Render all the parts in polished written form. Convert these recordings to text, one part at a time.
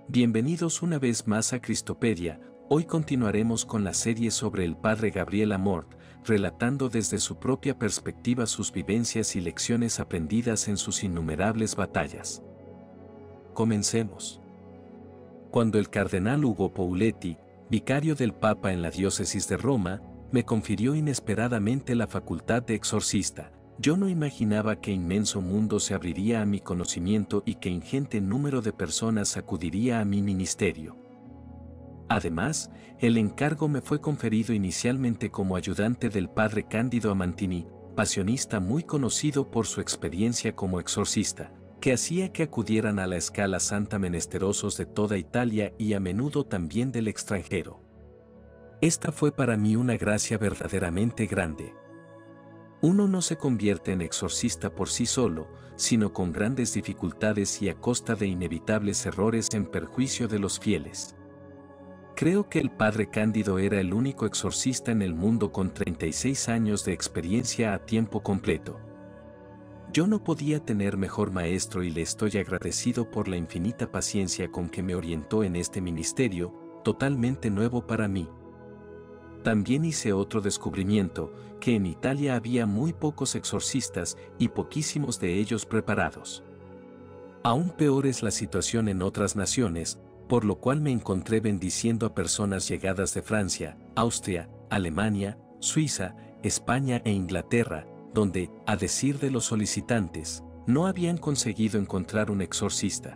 Bienvenidos una vez más a Cristopedia. Hoy continuaremos con la serie sobre el padre Gabriel Amorth, relatando desde su propia perspectiva sus vivencias y lecciones aprendidas en sus innumerables batallas. Comencemos. Cuando el cardenal Ugo Pouletti, vicario del Papa en la diócesis de Roma, me confirió inesperadamente la facultad de exorcista, yo no imaginaba qué inmenso mundo se abriría a mi conocimiento y qué ingente número de personas acudiría a mi ministerio. Además, el encargo me fue conferido inicialmente como ayudante del padre Cándido Amantini, pasionista muy conocido por su experiencia como exorcista, que hacía que acudieran a la Scala Santa menesterosos de toda Italia y a menudo también del extranjero. Esta fue para mí una gracia verdaderamente grande. Uno no se convierte en exorcista por sí solo, sino con grandes dificultades y a costa de inevitables errores en perjuicio de los fieles. Creo que el padre Cándido era el único exorcista en el mundo con 36 años de experiencia a tiempo completo. Yo no podía tener mejor maestro y le estoy agradecido por la infinita paciencia con que me orientó en este ministerio, totalmente nuevo para mí. También hice otro descubrimiento, que en Italia había muy pocos exorcistas y poquísimos de ellos preparados. Aún peor es la situación en otras naciones, por lo cual me encontré bendiciendo a personas llegadas de Francia, Austria, Alemania, Suiza, España e Inglaterra, donde, a decir de los solicitantes, no habían conseguido encontrar un exorcista.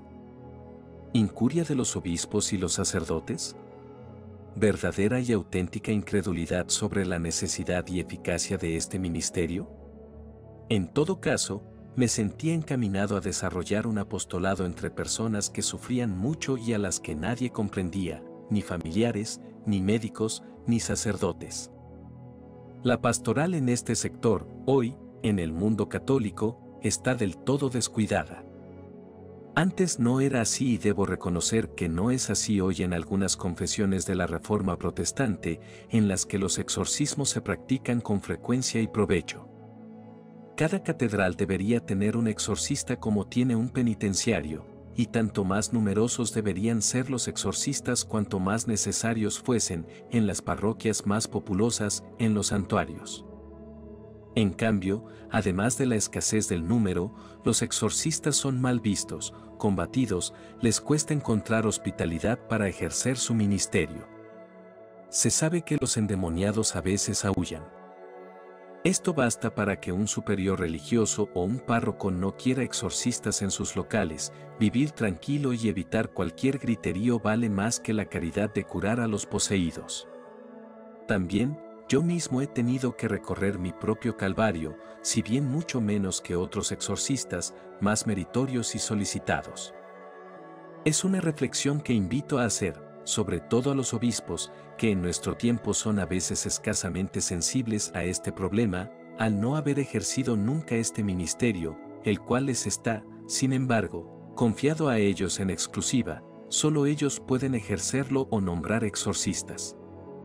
¿Incuria de los obispos y los sacerdotes? ¿Verdadera y auténtica incredulidad sobre la necesidad y eficacia de este ministerio? En todo caso, me sentía encaminado a desarrollar un apostolado entre personas que sufrían mucho y a las que nadie comprendía, ni familiares, ni médicos, ni sacerdotes. La pastoral en este sector, hoy, en el mundo católico, está del todo descuidada. Antes no era así y debo reconocer que no es así hoy en algunas confesiones de la Reforma protestante, en las que los exorcismos se practican con frecuencia y provecho. Cada catedral debería tener un exorcista como tiene un penitenciario, y tanto más numerosos deberían ser los exorcistas cuanto más necesarios fuesen en las parroquias más populosas, en los santuarios. En cambio, además de la escasez del número, los exorcistas son mal vistos, combatidos, les cuesta encontrar hospitalidad para ejercer su ministerio. Se sabe que los endemoniados a veces aúllan. Esto basta para que un superior religioso o un párroco no quiera exorcistas en sus locales. Vivir tranquilo y evitar cualquier griterío vale más que la caridad de curar a los poseídos. También, yo mismo he tenido que recorrer mi propio calvario, si bien mucho menos que otros exorcistas, más meritorios y solicitados. Es una reflexión que invito a hacer, sobre todo a los obispos, que en nuestro tiempo son a veces escasamente sensibles a este problema, al no haber ejercido nunca este ministerio, el cual les está, sin embargo, confiado a ellos en exclusiva, solo ellos pueden ejercerlo o nombrar exorcistas.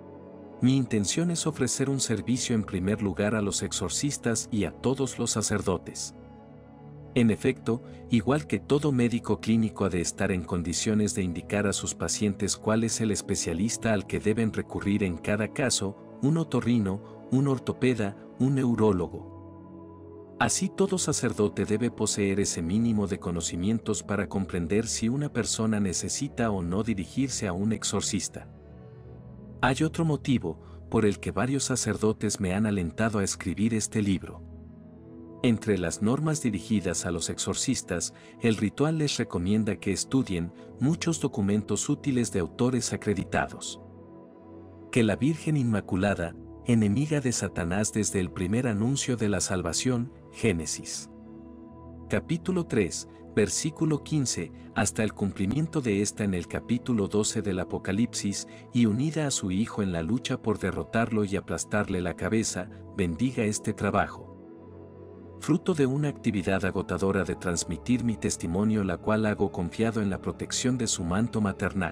Mi intención es ofrecer un servicio en primer lugar a los exorcistas y a todos los sacerdotes. En efecto, igual que todo médico clínico ha de estar en condiciones de indicar a sus pacientes cuál es el especialista al que deben recurrir en cada caso, un otorrino, un ortopeda, un neurólogo. Así todo sacerdote debe poseer ese mínimo de conocimientos para comprender si una persona necesita o no dirigirse a un exorcista. Hay otro motivo, por el que varios sacerdotes me han alentado a escribir este libro. Entre las normas dirigidas a los exorcistas, el ritual les recomienda que estudien muchos documentos útiles de autores acreditados. Que la Virgen Inmaculada, enemiga de Satanás desde el primer anuncio de la salvación, Génesis. Capítulo 3, versículo 15, hasta el cumplimiento de esta en el capítulo 12 del Apocalipsis, y unida a su Hijo en la lucha por derrotarlo y aplastarle la cabeza, bendiga este trabajo. Fruto de una actividad agotadora de transmitir mi testimonio, la cual hago confiado en la protección de su manto maternal.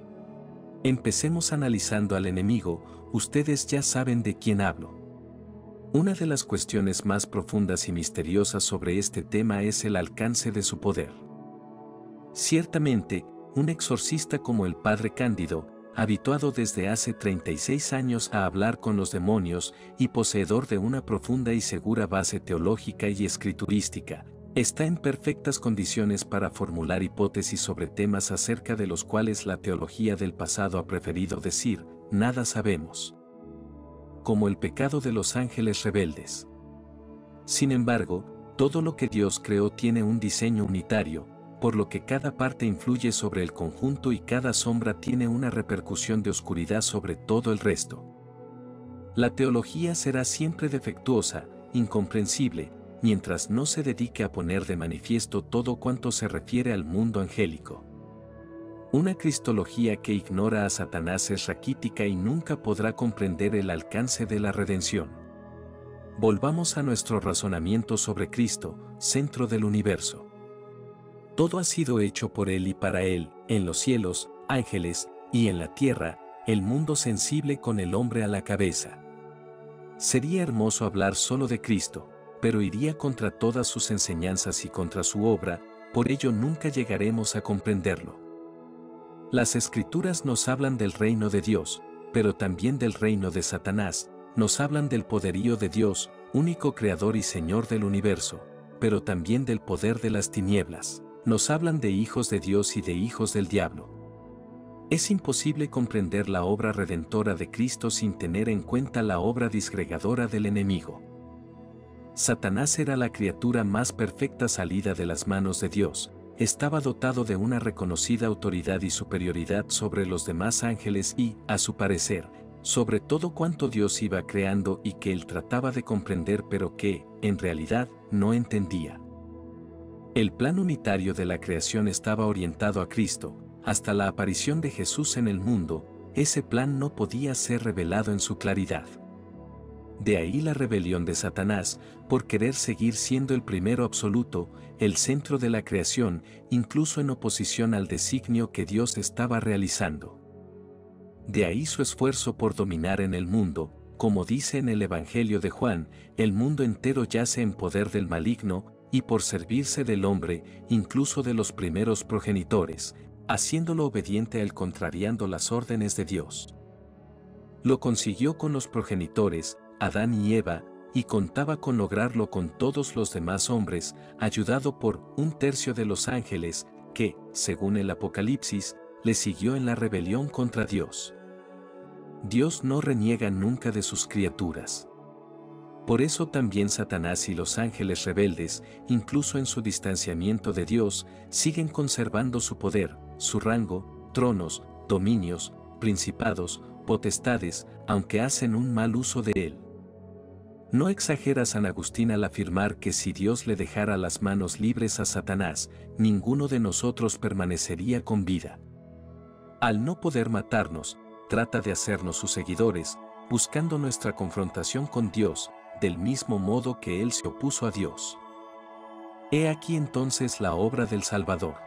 Empecemos analizando al enemigo. Ustedes ya saben de quién hablo. Una de las cuestiones más profundas y misteriosas sobre este tema es el alcance de su poder. Ciertamente, un exorcista como el padre Cándido, habituado desde hace 36 años a hablar con los demonios y poseedor de una profunda y segura base teológica y escriturística, está en perfectas condiciones para formular hipótesis sobre temas acerca de los cuales la teología del pasado ha preferido decir, nada sabemos. Como el pecado de los ángeles rebeldes. Sin embargo, todo lo que Dios creó tiene un diseño unitario, por lo que cada parte influye sobre el conjunto y cada sombra tiene una repercusión de oscuridad sobre todo el resto. La teología será siempre defectuosa, incomprensible, mientras no se dedique a poner de manifiesto todo cuanto se refiere al mundo angélico. Una cristología que ignora a Satanás es raquítica y nunca podrá comprender el alcance de la redención. Volvamos a nuestro razonamiento sobre Cristo, centro del universo. Todo ha sido hecho por Él y para Él, en los cielos, ángeles, y en la tierra, el mundo sensible con el hombre a la cabeza. Sería hermoso hablar solo de Cristo, pero iría contra todas sus enseñanzas y contra su obra, por ello nunca llegaremos a comprenderlo. Las Escrituras nos hablan del reino de Dios, pero también del reino de Satanás, nos hablan del poderío de Dios, único creador y Señor del universo, pero también del poder de las tinieblas. Nos hablan de hijos de Dios y de hijos del diablo. Es imposible comprender la obra redentora de Cristo sin tener en cuenta la obra disgregadora del enemigo. Satanás era la criatura más perfecta salida de las manos de Dios, estaba dotado de una reconocida autoridad y superioridad sobre los demás ángeles y, a su parecer, sobre todo cuanto Dios iba creando y que él trataba de comprender pero que, en realidad, no entendía. El plan unitario de la creación estaba orientado a Cristo, hasta la aparición de Jesús en el mundo, ese plan no podía ser revelado en su claridad. De ahí la rebelión de Satanás, por querer seguir siendo el primero absoluto, el centro de la creación, incluso en oposición al designio que Dios estaba realizando. De ahí su esfuerzo por dominar en el mundo, como dice en el Evangelio de Juan, el mundo entero yace en poder del maligno, y por servirse del hombre, incluso de los primeros progenitores, haciéndolo obediente a él contrariando las órdenes de Dios. Lo consiguió con los progenitores, Adán y Eva, y contaba con lograrlo con todos los demás hombres, ayudado por 1/3 de los ángeles, que, según el Apocalipsis, le siguió en la rebelión contra Dios. Dios no reniega nunca de sus criaturas. Por eso también Satanás y los ángeles rebeldes, incluso en su distanciamiento de Dios, siguen conservando su poder, su rango, tronos, dominios, principados, potestades, aunque hacen un mal uso de él. No exagera San Agustín al afirmar que si Dios le dejara las manos libres a Satanás, ninguno de nosotros permanecería con vida. Al no poder matarnos, trata de hacernos sus seguidores, buscando nuestra confrontación con Dios, del mismo modo que Él se opuso a Dios. He aquí entonces la obra del Salvador.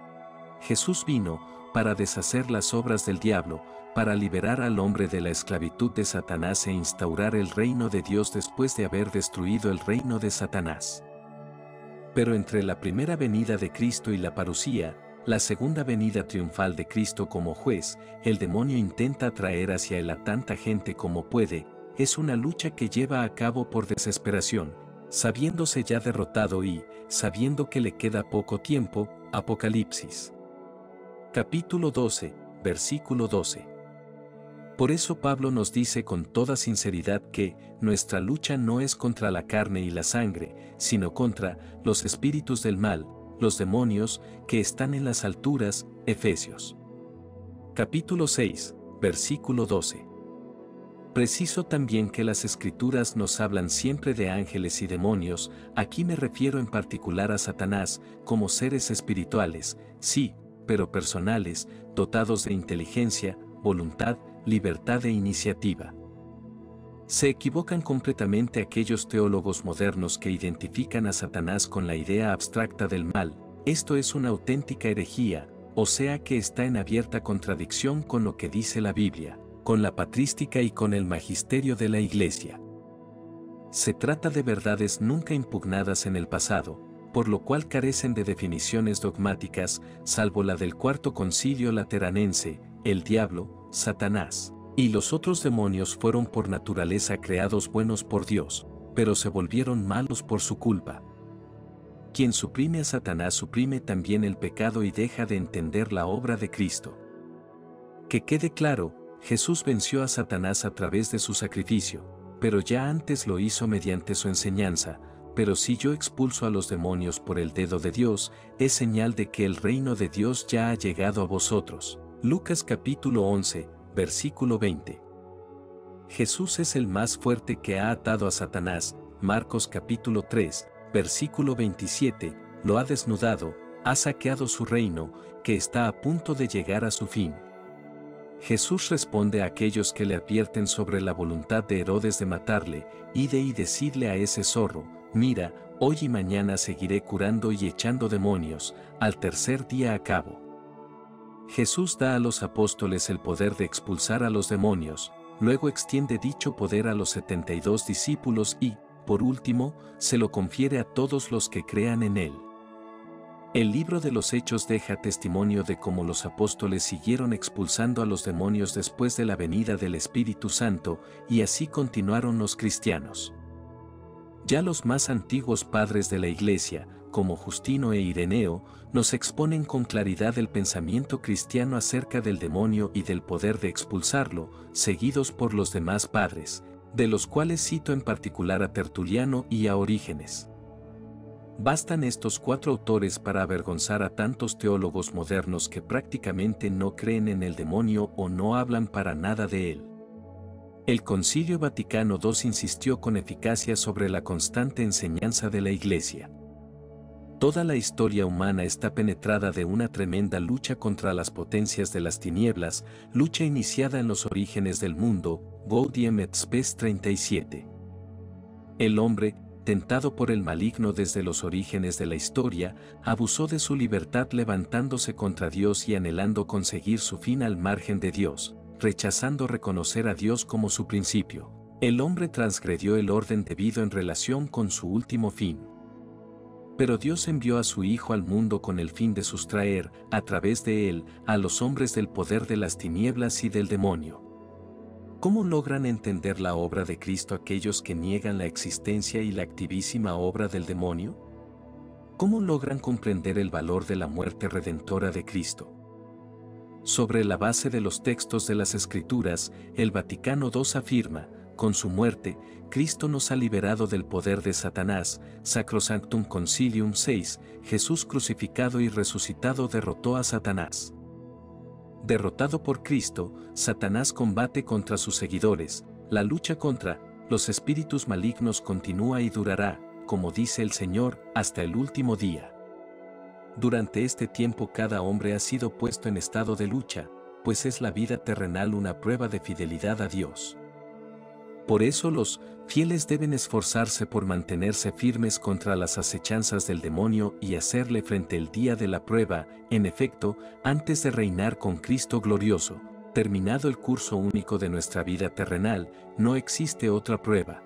Jesús vino para deshacer las obras del diablo, para liberar al hombre de la esclavitud de Satanás e instaurar el reino de Dios después de haber destruido el reino de Satanás. Pero entre la primera venida de Cristo y la parusía, la segunda venida triunfal de Cristo como juez, el demonio intenta atraer hacia él a tanta gente como puede. Es una lucha que lleva a cabo por desesperación, sabiéndose ya derrotado y, sabiendo que le queda poco tiempo. Apocalipsis. Capítulo 12, versículo 12. Por eso Pablo nos dice con toda sinceridad que nuestra lucha no es contra la carne y la sangre, sino contra los espíritus del mal, los demonios que están en las alturas. Efesios. Capítulo 6, versículo 12. Preciso también que las Escrituras nos hablan siempre de ángeles y demonios, aquí me refiero en particular a Satanás, como seres espirituales, sí, pero personales, dotados de inteligencia, voluntad, libertad e iniciativa. Se equivocan completamente aquellos teólogos modernos que identifican a Satanás con la idea abstracta del mal, esto es una auténtica herejía, o sea que está en abierta contradicción con lo que dice la Biblia, con la patrística y con el magisterio de la Iglesia. Se trata de verdades nunca impugnadas en el pasado, por lo cual carecen de definiciones dogmáticas, salvo la del Cuarto Concilio Lateranense. El diablo, Satanás, y los otros demonios fueron por naturaleza creados buenos por Dios, pero se volvieron malos por su culpa. Quien suprime a Satanás suprime también el pecado y deja de entender la obra de Cristo. Que quede claro, Jesús venció a Satanás a través de su sacrificio, pero ya antes lo hizo mediante su enseñanza. Pero si yo expulso a los demonios por el dedo de Dios, es señal de que el reino de Dios ya ha llegado a vosotros. Lucas capítulo 11, versículo 20. Jesús es el más fuerte que ha atado a Satanás. Marcos capítulo 3, versículo 27, lo ha desnudado, ha saqueado su reino, que está a punto de llegar a su fin. Jesús responde a aquellos que le advierten sobre la voluntad de Herodes de matarle: ide y decidle a ese zorro, mira, hoy y mañana seguiré curando y echando demonios, al tercer día acabo. Jesús da a los apóstoles el poder de expulsar a los demonios, luego extiende dicho poder a los 72 discípulos y, por último, se lo confiere a todos los que crean en él. El libro de los Hechos deja testimonio de cómo los apóstoles siguieron expulsando a los demonios después de la venida del Espíritu Santo, y así continuaron los cristianos. Ya los más antiguos padres de la Iglesia, como Justino e Ireneo, nos exponen con claridad el pensamiento cristiano acerca del demonio y del poder de expulsarlo, seguidos por los demás padres, de los cuales cito en particular a Tertuliano y a Orígenes. Bastan estos 4 autores para avergonzar a tantos teólogos modernos que prácticamente no creen en el demonio o no hablan para nada de él. El Concilio Vaticano II insistió con eficacia sobre la constante enseñanza de la Iglesia. Toda la historia humana está penetrada de una tremenda lucha contra las potencias de las tinieblas, lucha iniciada en los orígenes del mundo, Gaudium et Spes 37. El hombre, tentado por el maligno desde los orígenes de la historia, abusó de su libertad levantándose contra Dios y anhelando conseguir su fin al margen de Dios, rechazando reconocer a Dios como su principio. El hombre transgredió el orden debido en relación con su último fin. Pero Dios envió a su Hijo al mundo con el fin de sustraer, a través de él, a los hombres del poder de las tinieblas y del demonio. ¿Cómo logran entender la obra de Cristo aquellos que niegan la existencia y la activísima obra del demonio? ¿Cómo logran comprender el valor de la muerte redentora de Cristo? Sobre la base de los textos de las Escrituras, el Vaticano II afirma: con su muerte, Cristo nos ha liberado del poder de Satanás. Sacrosanctum Concilium 6, Jesús crucificado y resucitado derrotó a Satanás. Derrotado por Cristo, Satanás combate contra sus seguidores. La lucha contra los espíritus malignos continúa y durará, como dice el Señor, hasta el último día. Durante este tiempo cada hombre ha sido puesto en estado de lucha, pues es la vida terrenal una prueba de fidelidad a Dios. Por eso los fieles deben esforzarse por mantenerse firmes contra las acechanzas del demonio y hacerle frente el día de la prueba. En efecto, antes de reinar con Cristo glorioso, terminado el curso único de nuestra vida terrenal, no existe otra prueba.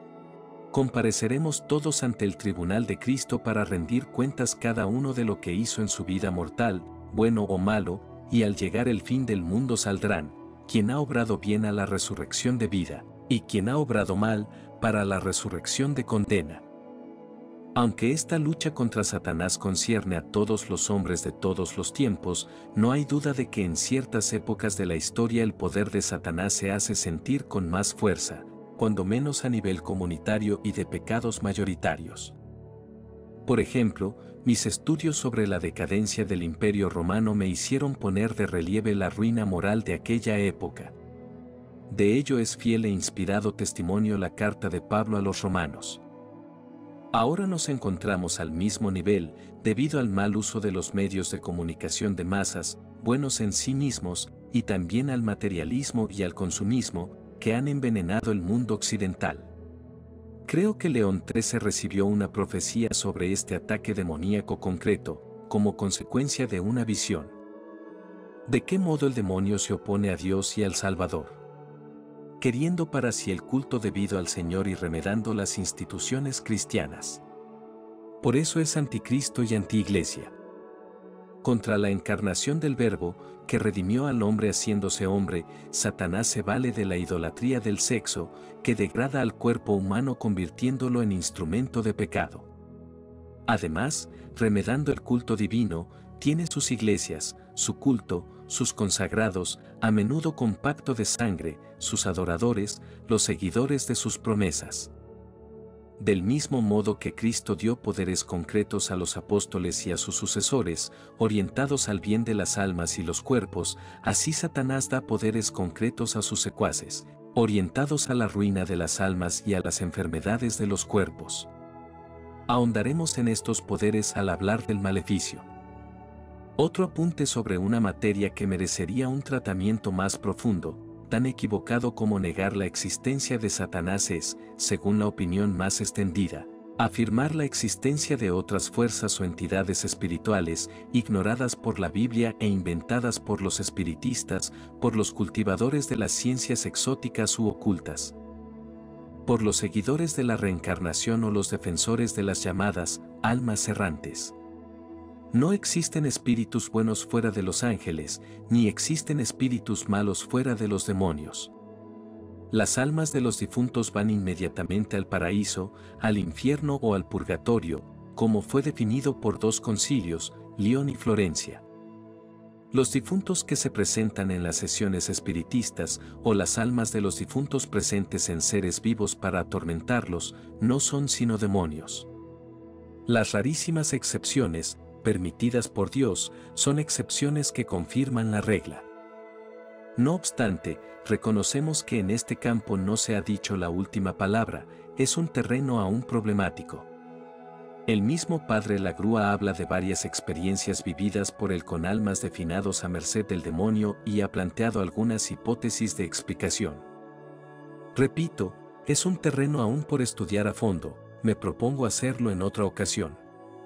Compareceremos todos ante el tribunal de Cristo para rendir cuentas cada uno de lo que hizo en su vida mortal, bueno o malo, y al llegar el fin del mundo saldrán, quien ha obrado bien a la resurrección de vida, y quien ha obrado mal, para la resurrección de condena. Aunque esta lucha contra Satanás concierne a todos los hombres de todos los tiempos, no hay duda de que en ciertas épocas de la historia el poder de Satanás se hace sentir con más fuerza, cuando menos a nivel comunitario y de pecados mayoritarios. Por ejemplo, mis estudios sobre la decadencia del Imperio Romano me hicieron poner de relieve la ruina moral de aquella época. De ello es fiel e inspirado testimonio la carta de Pablo a los romanos. Ahora nos encontramos al mismo nivel, debido al mal uso de los medios de comunicación de masas, buenos en sí mismos, y también al materialismo y al consumismo, que han envenenado el mundo occidental. Creo que León XIII recibió una profecía sobre este ataque demoníaco concreto, como consecuencia de una visión. ¿De qué modo el demonio se opone a Dios y al Salvador? Queriendo para sí el culto debido al Señor y remedando las instituciones cristianas. Por eso es anticristo y antiiglesia. Contra la encarnación del Verbo, que redimió al hombre haciéndose hombre, Satanás se vale de la idolatría del sexo, que degrada al cuerpo humano convirtiéndolo en instrumento de pecado. Además, remedando el culto divino, tiene sus iglesias, su culto, sus consagrados, a menudo con pacto de sangre, sus adoradores, los seguidores de sus promesas. Del mismo modo que Cristo dio poderes concretos a los apóstoles y a sus sucesores, orientados al bien de las almas y los cuerpos, así Satanás da poderes concretos a sus secuaces, orientados a la ruina de las almas y a las enfermedades de los cuerpos. Ahondaremos en estos poderes al hablar del maleficio. Otro apunte sobre una materia que merecería un tratamiento más profundo, tan equivocado como negar la existencia de Satanás es, según la opinión más extendida, afirmar la existencia de otras fuerzas o entidades espirituales ignoradas por la Biblia e inventadas por los espiritistas, por los cultivadores de las ciencias exóticas u ocultas, por los seguidores de la reencarnación o los defensores de las llamadas almas errantes. No existen espíritus buenos fuera de los ángeles, ni existen espíritus malos fuera de los demonios. Las almas de los difuntos van inmediatamente al paraíso, al infierno o al purgatorio, como fue definido por dos concilios, León y Florencia. Los difuntos que se presentan en las sesiones espiritistas o las almas de los difuntos presentes en seres vivos para atormentarlos, no son sino demonios. Las rarísimas excepciones, permitidas por Dios, son excepciones que confirman la regla. No obstante, reconocemos que en este campo no se ha dicho la última palabra, es un terreno aún problemático. El mismo padre Lagrua habla de varias experiencias vividas por él con almas de finados a merced del demonio y ha planteado algunas hipótesis de explicación. Repito, es un terreno aún por estudiar a fondo, me propongo hacerlo en otra ocasión.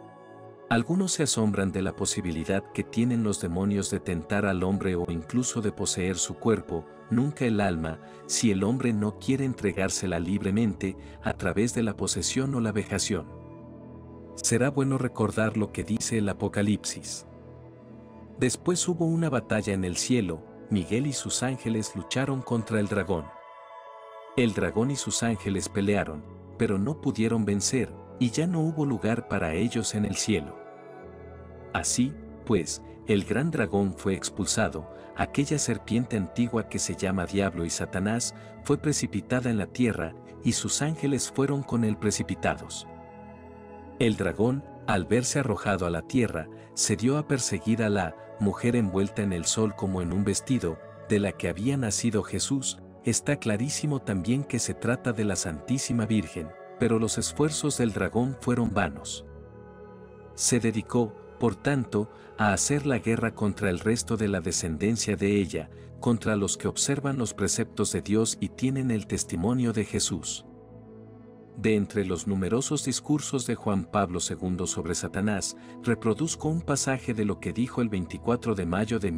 Algunos se asombran de la posibilidad que tienen los demonios de tentar al hombre o incluso de poseer su cuerpo, nunca el alma, si el hombre no quiere entregársela libremente a través de la posesión o la vejación. Será bueno recordar lo que dice el Apocalipsis. Después hubo una batalla en el cielo, Miguel y sus ángeles lucharon contra el dragón. El dragón y sus ángeles pelearon, pero no pudieron vencer, y ya no hubo lugar para ellos en el cielo. Así, pues, el gran dragón fue expulsado, aquella serpiente antigua que se llama Diablo y Satanás, fue precipitada en la tierra, y sus ángeles fueron con él precipitados. El dragón, al verse arrojado a la tierra, se dio a perseguir a la mujer envuelta en el sol como en un vestido, de la que había nacido Jesús. Está clarísimo también que se trata de la Santísima Virgen, pero los esfuerzos del dragón fueron vanos. Se dedicó, por tanto, a hacer la guerra contra el resto de la descendencia de ella, contra los que observan los preceptos de Dios y tienen el testimonio de Jesús. De entre los numerosos discursos de Juan Pablo II sobre Satanás, reproduzco un pasaje de lo que dijo el 24 de mayo de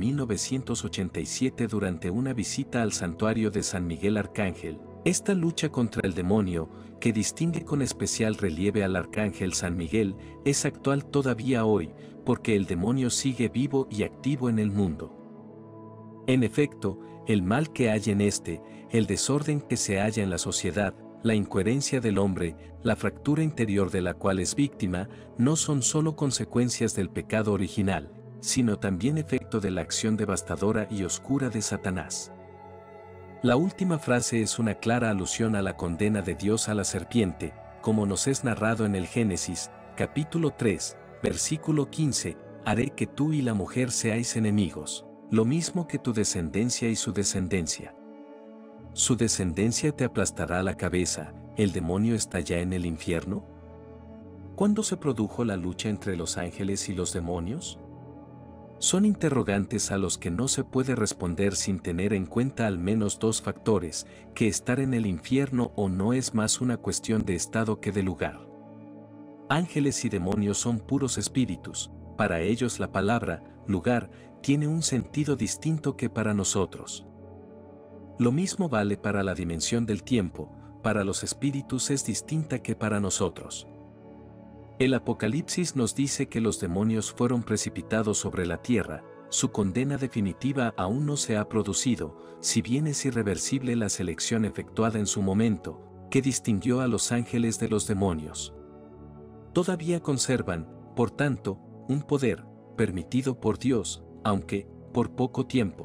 1987 durante una visita al santuario de San Miguel Arcángel. Esta lucha contra el demonio, que distingue con especial relieve al arcángel San Miguel, es actual todavía hoy, porque el demonio sigue vivo y activo en el mundo. En efecto, el mal que hay en el desorden que se halla en la sociedad, la incoherencia del hombre, la fractura interior de la cual es víctima, no son solo consecuencias del pecado original, sino también efecto de la acción devastadora y oscura de Satanás. La última frase es una clara alusión a la condena de Dios a la serpiente, como nos es narrado en el Génesis, capítulo 3, versículo 15, haré que tú y la mujer seáis enemigos, lo mismo que tu descendencia y su descendencia. Su descendencia te aplastará la cabeza, ¿el demonio está ya en el infierno? ¿Cuándo se produjo la lucha entre los ángeles y los demonios? Son interrogantes a los que no se puede responder sin tener en cuenta al menos dos factores, que estar en el infierno o no es más una cuestión de estado que de lugar. Ángeles y demonios son puros espíritus, para ellos la palabra, lugar, tiene un sentido distinto que para nosotros. Lo mismo vale para la dimensión del tiempo, para los espíritus es distinta que para nosotros. El Apocalipsis nos dice que los demonios fueron precipitados sobre la tierra, su condena definitiva aún no se ha producido, si bien es irreversible la selección efectuada en su momento, que distinguió a los ángeles de los demonios. Todavía conservan, por tanto, un poder, permitido por Dios, aunque, por poco tiempo.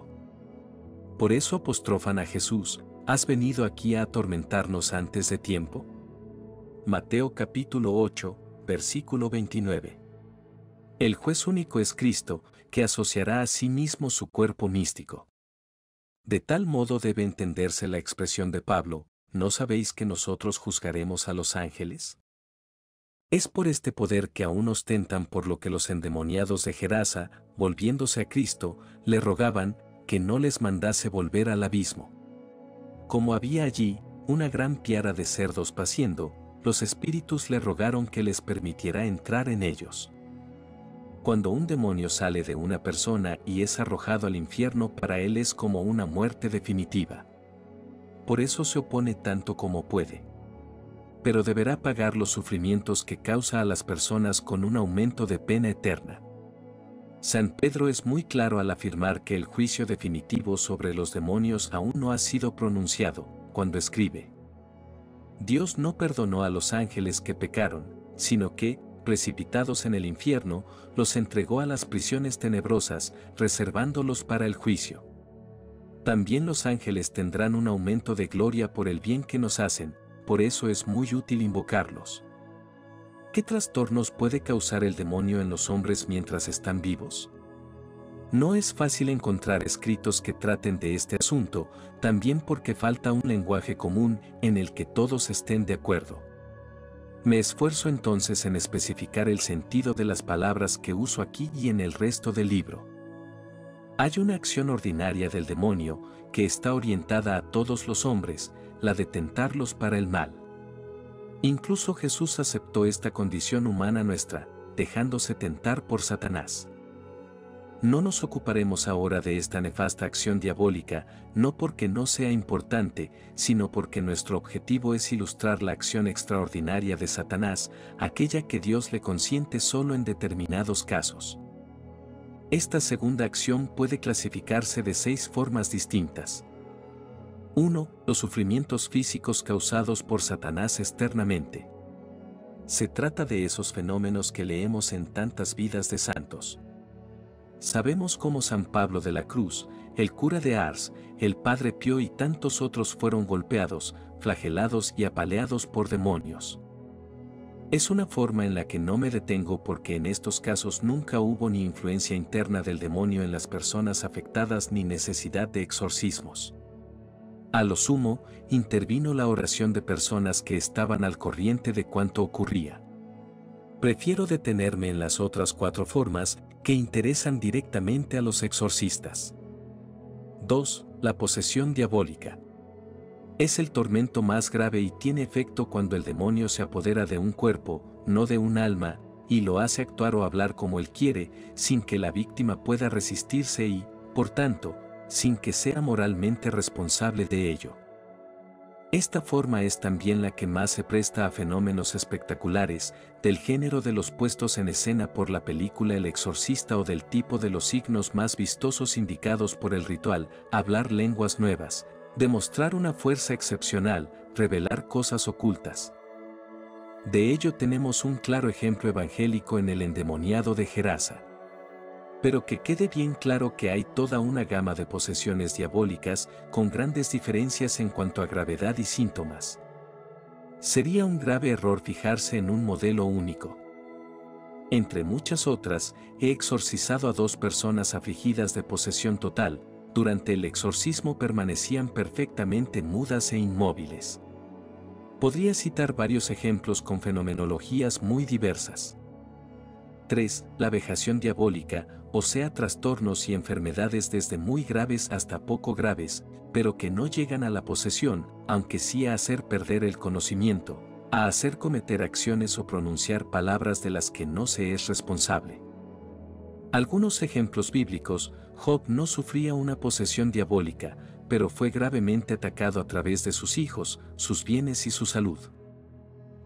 Por eso apostrofan a Jesús: ¿has venido aquí a atormentarnos antes de tiempo? Mateo capítulo 8, versículo 29. El juez único es Cristo, que asociará a sí mismo su cuerpo místico. De tal modo debe entenderse la expresión de Pablo: ¿no sabéis que nosotros juzgaremos a los ángeles? Es por este poder que aún ostentan, por lo que los endemoniados de Gerasa, volviéndose a Cristo, le rogaban que no les mandase volver al abismo. Como había allí una gran piara de cerdos paciendo, los espíritus le rogaron que les permitiera entrar en ellos. Cuando un demonio sale de una persona y es arrojado al infierno, para él es como una muerte definitiva. Por eso se opone tanto como puede. Pero deberá pagar los sufrimientos que causa a las personas con un aumento de pena eterna. San Pedro es muy claro al afirmar que el juicio definitivo sobre los demonios aún no ha sido pronunciado, cuando escribe: Dios no perdonó a los ángeles que pecaron, sino que, precipitados en el infierno, los entregó a las prisiones tenebrosas, reservándolos para el juicio. También los ángeles tendrán un aumento de gloria por el bien que nos hacen, por eso es muy útil invocarlos. ¿Qué trastornos puede causar el demonio en los hombres mientras están vivos? No es fácil encontrar escritos que traten de este asunto, también porque falta un lenguaje común en el que todos estén de acuerdo. Me esfuerzo entonces en especificar el sentido de las palabras que uso aquí y en el resto del libro. Hay una acción ordinaria del demonio, que está orientada a todos los hombres, la de tentarlos para el mal. Incluso Jesús aceptó esta condición humana nuestra, dejándose tentar por Satanás. No nos ocuparemos ahora de esta nefasta acción diabólica, no porque no sea importante, sino porque nuestro objetivo es ilustrar la acción extraordinaria de Satanás, aquella que Dios le consiente solo en determinados casos. Esta segunda acción puede clasificarse de 6 formas distintas. 1. Los sufrimientos físicos causados por Satanás externamente. Se trata de esos fenómenos que leemos en tantas vidas de santos. Sabemos cómo San Pablo de la Cruz, el cura de Ars, el Padre Pío y tantos otros fueron golpeados, flagelados y apaleados por demonios. Es una forma en la que no me detengo porque en estos casos nunca hubo ni influencia interna del demonio en las personas afectadas ni necesidad de exorcismos. A lo sumo, intervino la oración de personas que estaban al corriente de cuanto ocurría. Prefiero detenerme en las otras 4 formas que interesan directamente a los exorcistas. 2. La posesión diabólica. Es el tormento más grave y tiene efecto cuando el demonio se apodera de un cuerpo, no de un alma, y lo hace actuar o hablar como él quiere, sin que la víctima pueda resistirse y, por tanto, sin que sea moralmente responsable de ello. Esta forma es también la que más se presta a fenómenos espectaculares, del género de los puestos en escena por la película El Exorcista o del tipo de los signos más vistosos indicados por el ritual, hablar lenguas nuevas, demostrar una fuerza excepcional, revelar cosas ocultas. De ello tenemos un claro ejemplo evangélico en el endemoniado de Gerasa. Pero que quede bien claro que hay toda una gama de posesiones diabólicas, con grandes diferencias en cuanto a gravedad y síntomas. Sería un grave error fijarse en un modelo único. Entre muchas otras, he exorcizado a 2 personas afligidas de posesión total. Durante el exorcismo permanecían perfectamente mudas e inmóviles. Podría citar varios ejemplos con fenomenologías muy diversas. 3. La vejación diabólica, o sea trastornos y enfermedades desde muy graves hasta poco graves, pero que no llegan a la posesión, aunque sí a hacer perder el conocimiento, a hacer cometer acciones o pronunciar palabras de las que no se es responsable. Algunos ejemplos bíblicos: Job no sufría una posesión diabólica, pero fue gravemente atacado a través de sus hijos, sus bienes y su salud.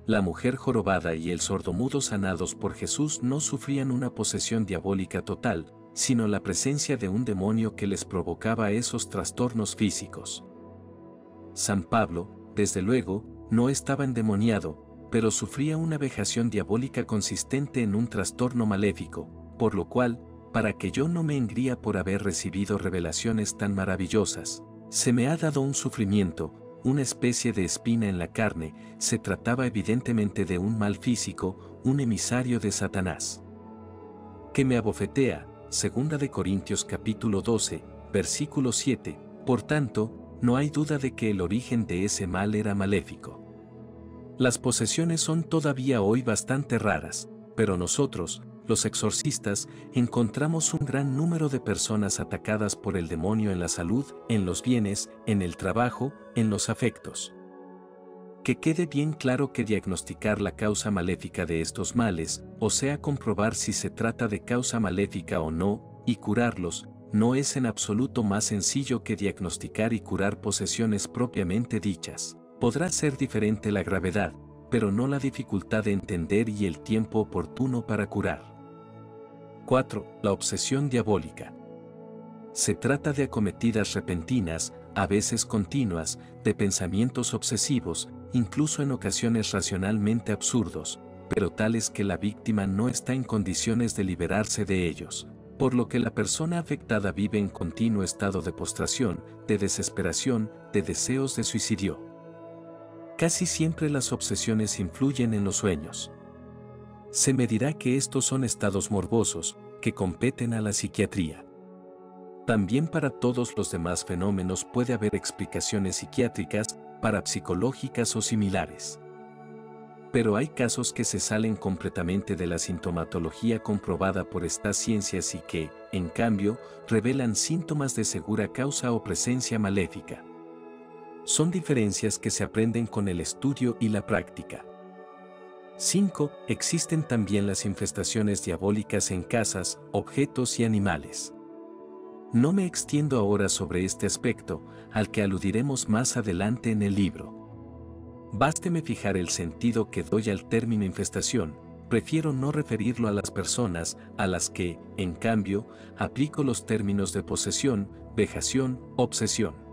La mujer jorobada y el sordomudo sanados por Jesús no sufrían una posesión diabólica total, sino la presencia de un demonio que les provocaba esos trastornos físicos. San Pablo, desde luego, no estaba endemoniado, pero sufría una vejación diabólica consistente en un trastorno maléfico, por lo cual, para que yo no me engría por haber recibido revelaciones tan maravillosas, se me ha dado un sufrimiento, una especie de espina en la carne. Se trataba evidentemente de un mal físico, un emisario de Satanás, que me abofetea. 2 de Corintios capítulo 12, versículo 7, por tanto, no hay duda de que el origen de ese mal era maléfico. Las posesiones son todavía hoy bastante raras, pero nosotros, los exorcistas, encontramos un gran número de personas atacadas por el demonio en la salud, en los bienes, en el trabajo, en los afectos. Que quede bien claro que diagnosticar la causa maléfica de estos males, o sea comprobar si se trata de causa maléfica o no, y curarlos, no es en absoluto más sencillo que diagnosticar y curar posesiones propiamente dichas. Podrá ser diferente la gravedad, pero no la dificultad de entender y el tiempo oportuno para curar. 4. La obsesión diabólica. Se trata de acometidas repentinas, a veces continuas, de pensamientos obsesivos, incluso en ocasiones racionalmente absurdos, pero tales que la víctima no está en condiciones de liberarse de ellos, por lo que la persona afectada vive en continuo estado de postración, de desesperación, de deseos de suicidio. Casi siempre las obsesiones influyen en los sueños. Se me dirá que estos son estados morbosos, que competen a la psiquiatría. También para todos los demás fenómenos puede haber explicaciones psiquiátricas, parapsicológicas o similares. Pero hay casos que se salen completamente de la sintomatología comprobada por estas ciencias y que, en cambio, revelan síntomas de segura causa o presencia maléfica. Son diferencias que se aprenden con el estudio y la práctica. 5. Existen también las infestaciones diabólicas en casas, objetos y animales. No me extiendo ahora sobre este aspecto, al que aludiremos más adelante en el libro. Básteme fijar el sentido que doy al término infestación. Prefiero no referirlo a las personas, a las que, en cambio, aplico los términos de posesión, vejación, obsesión.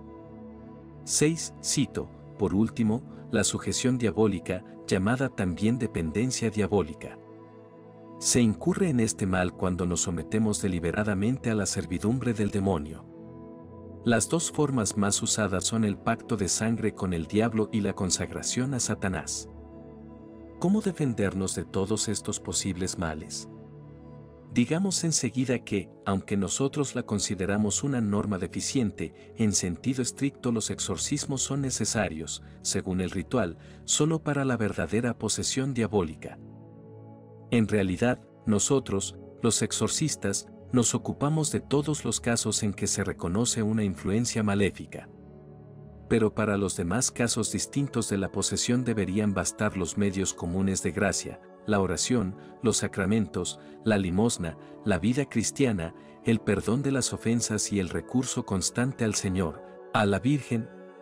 6. Cito, por último, la sujeción diabólica, llamada también dependencia diabólica. Se incurre en este mal cuando nos sometemos deliberadamente a la servidumbre del demonio. Las dos formas más usadas son el pacto de sangre con el diablo y la consagración a Satanás. ¿Cómo defendernos de todos estos posibles males? Digamos enseguida que, aunque nosotros la consideramos una norma deficiente, en sentido estricto los exorcismos son necesarios, según el ritual, solo para la verdadera posesión diabólica. En realidad, nosotros, los exorcistas, nos ocupamos de todos los casos en que se reconoce una influencia maléfica. Pero para los demás casos distintos de la posesión deberían bastar los medios comunes de gracia, la oración, los sacramentos, la limosna, la vida cristiana, el perdón de las ofensas y el recurso constante al Señor, a la Virgen,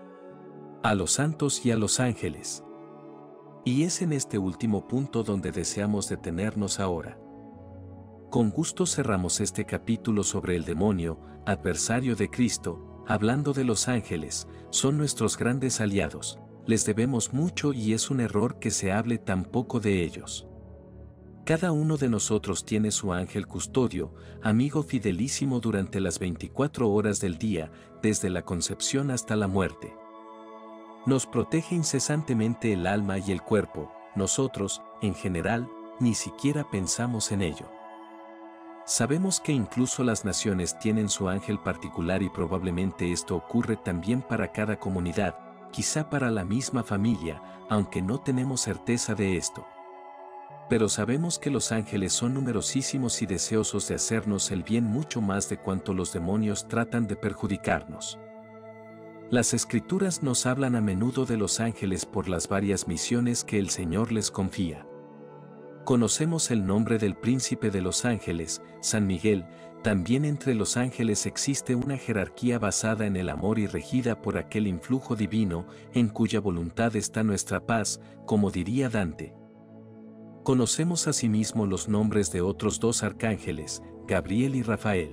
a los santos y a los ángeles. Y es en este último punto donde deseamos detenernos ahora. Con gusto cerramos este capítulo sobre el demonio, adversario de Cristo, hablando de los ángeles, son nuestros grandes aliados, les debemos mucho y es un error que se hable tan poco de ellos. Cada uno de nosotros tiene su ángel custodio, amigo fidelísimo durante las 24 horas del día, desde la concepción hasta la muerte. Nos protege incesantemente el alma y el cuerpo, nosotros, en general, ni siquiera pensamos en ello. Sabemos que incluso las naciones tienen su ángel particular y probablemente esto ocurre también para cada comunidad, quizá para la misma familia, aunque no tenemos certeza de esto. Pero sabemos que los ángeles son numerosísimos y deseosos de hacernos el bien mucho más de cuanto los demonios tratan de perjudicarnos. Las Escrituras nos hablan a menudo de los ángeles por las varias misiones que el Señor les confía. Conocemos el nombre del príncipe de los ángeles, San Miguel. También entre los ángeles existe una jerarquía basada en el amor y regida por aquel influjo divino, en cuya voluntad está nuestra paz, como diría Dante. Conocemos asimismo los nombres de otros dos arcángeles, Gabriel y Rafael.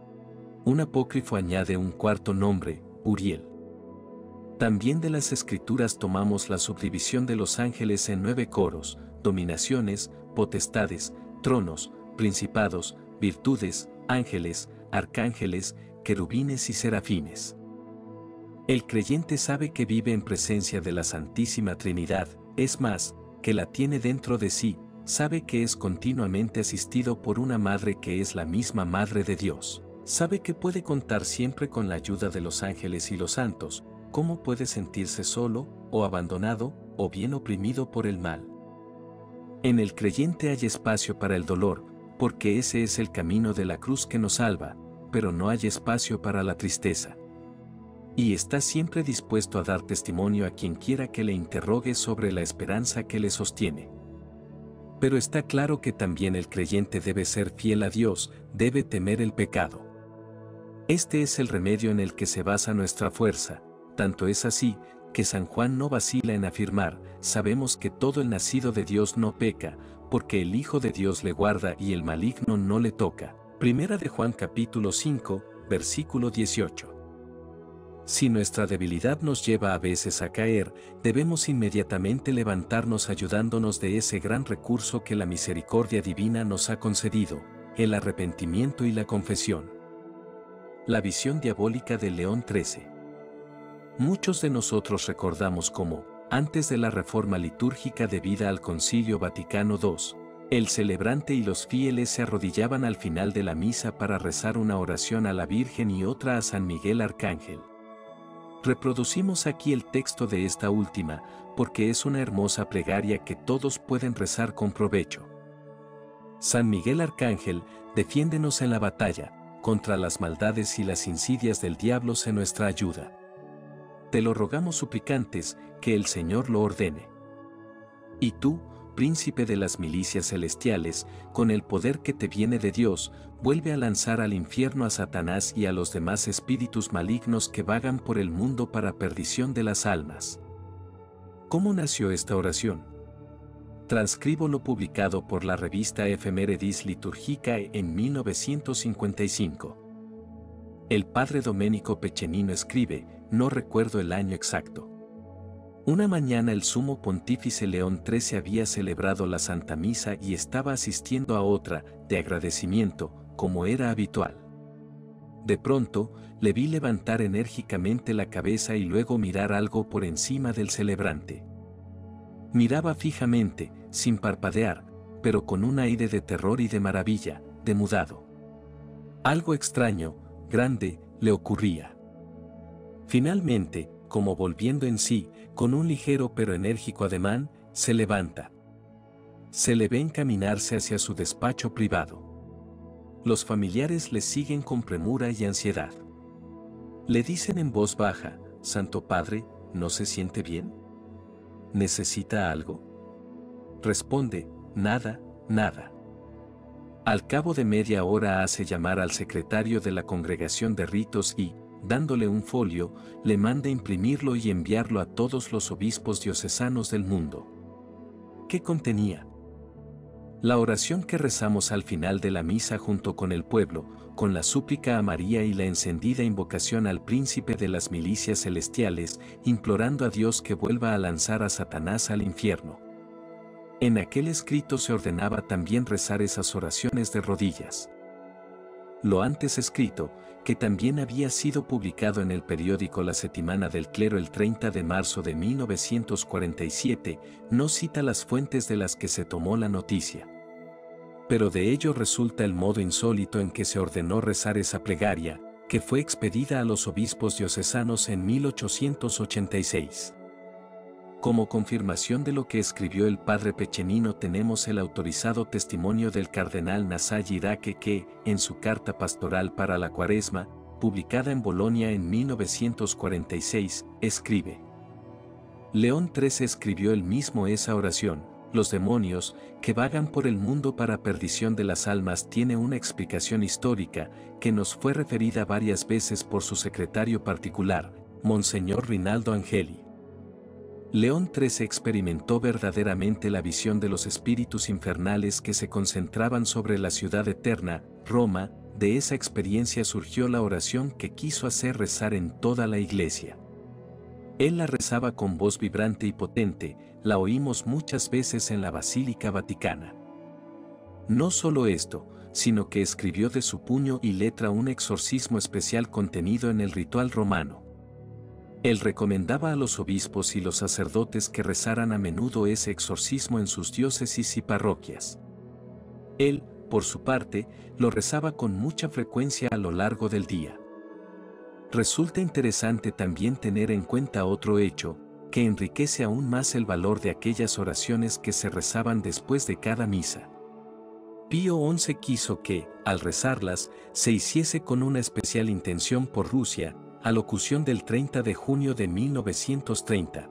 Un apócrifo añade un cuarto nombre, Uriel. También de las Escrituras tomamos la subdivisión de los ángeles en 9 coros, dominaciones, potestades, tronos, principados, virtudes, ángeles, arcángeles, querubines y serafines. El creyente sabe que vive en presencia de la Santísima Trinidad, es más, que la tiene dentro de sí, sabe que es continuamente asistido por una madre que es la misma Madre de Dios, sabe que puede contar siempre con la ayuda de los ángeles y los santos. ¿Cómo puede sentirse solo, o abandonado, o bien oprimido por el mal? En el creyente hay espacio para el dolor, porque ese es el camino de la cruz que nos salva, pero no hay espacio para la tristeza. Y está siempre dispuesto a dar testimonio a quien quiera que le interrogue sobre la esperanza que le sostiene. Pero está claro que también el creyente debe ser fiel a Dios, debe temer el pecado. Este es el remedio en el que se basa nuestra fuerza. Tanto es así, que San Juan no vacila en afirmar, sabemos que todo el nacido de Dios no peca, porque el Hijo de Dios le guarda y el maligno no le toca. Primera de Juan capítulo 5, versículo 18. Si nuestra debilidad nos lleva a veces a caer, debemos inmediatamente levantarnos ayudándonos de ese gran recurso que la misericordia divina nos ha concedido, el arrepentimiento y la confesión. La visión diabólica de León XIII. Muchos de nosotros recordamos cómo, antes de la reforma litúrgica debida al Concilio Vaticano II, el celebrante y los fieles se arrodillaban al final de la misa para rezar una oración a la Virgen y otra a San Miguel Arcángel. Reproducimos aquí el texto de esta última, porque es una hermosa plegaria que todos pueden rezar con provecho. San Miguel Arcángel, defiéndenos en la batalla, contra las maldades y las insidias del diablo sé nuestra ayuda. Te lo rogamos suplicantes, que el Señor lo ordene. Y tú, príncipe de las milicias celestiales, con el poder que te viene de Dios, vuelve a lanzar al infierno a Satanás y a los demás espíritus malignos que vagan por el mundo para perdición de las almas. ¿Cómo nació esta oración? Transcribo lo publicado por la revista Ephemeridis Liturgicae en 1955. El padre Domenico Peccenino escribe, no recuerdo el año exacto. Una mañana el sumo pontífice León XIII había celebrado la Santa Misa y estaba asistiendo a otra, de agradecimiento, como era habitual. De pronto, le vi levantar enérgicamente la cabeza y luego mirar algo por encima del celebrante. Miraba fijamente, sin parpadear, pero con un aire de terror y de maravilla, demudado. Algo extraño, grande, le ocurría. Finalmente, como volviendo en sí, con un ligero pero enérgico ademán, se levanta. Se le ve encaminarse hacia su despacho privado. Los familiares le siguen con premura y ansiedad. Le dicen en voz baja, Santo Padre, ¿no se siente bien? ¿Necesita algo? Responde, nada, nada. Al cabo de media hora hace llamar al secretario de la Congregación de Ritos y, dándole un folio, le manda imprimirlo y enviarlo a todos los obispos diocesanos del mundo. ¿Qué contenía? La oración que rezamos al final de la misa junto con el pueblo, con la súplica a María y la encendida invocación al príncipe de las milicias celestiales, implorando a Dios que vuelva a lanzar a Satanás al infierno. En aquel escrito se ordenaba también rezar esas oraciones de rodillas. Lo antes escrito, que también había sido publicado en el periódico La Settimana del Clero el 30 de marzo de 1947, no cita las fuentes de las que se tomó la noticia. Pero de ello resulta el modo insólito en que se ordenó rezar esa plegaria, que fue expedida a los obispos diocesanos en 1886. Como confirmación de lo que escribió el padre Peccenino tenemos el autorizado testimonio del cardenal Nasai Iraque que, en su carta pastoral para la Cuaresma, publicada en Bolonia en 1946, escribe: León XIII escribió él mismo esa oración, los demonios, que vagan por el mundo para perdición de las almas, tiene una explicación histórica, que nos fue referida varias veces por su secretario particular, Monseñor Rinaldo Angeli. León XIII experimentó verdaderamente la visión de los espíritus infernales que se concentraban sobre la ciudad eterna, Roma. De esa experiencia surgió la oración que quiso hacer rezar en toda la iglesia. Él la rezaba con voz vibrante y potente, la oímos muchas veces en la Basílica Vaticana. No solo esto, sino que escribió de su puño y letra un exorcismo especial contenido en el ritual romano. Él recomendaba a los obispos y los sacerdotes que rezaran a menudo ese exorcismo en sus diócesis y parroquias. Él, por su parte, lo rezaba con mucha frecuencia a lo largo del día. Resulta interesante también tener en cuenta otro hecho, que enriquece aún más el valor de aquellas oraciones que se rezaban después de cada misa. Pío XI quiso que, al rezarlas, se hiciese con una especial intención por Rusia, alocución del 30 de junio de 1930.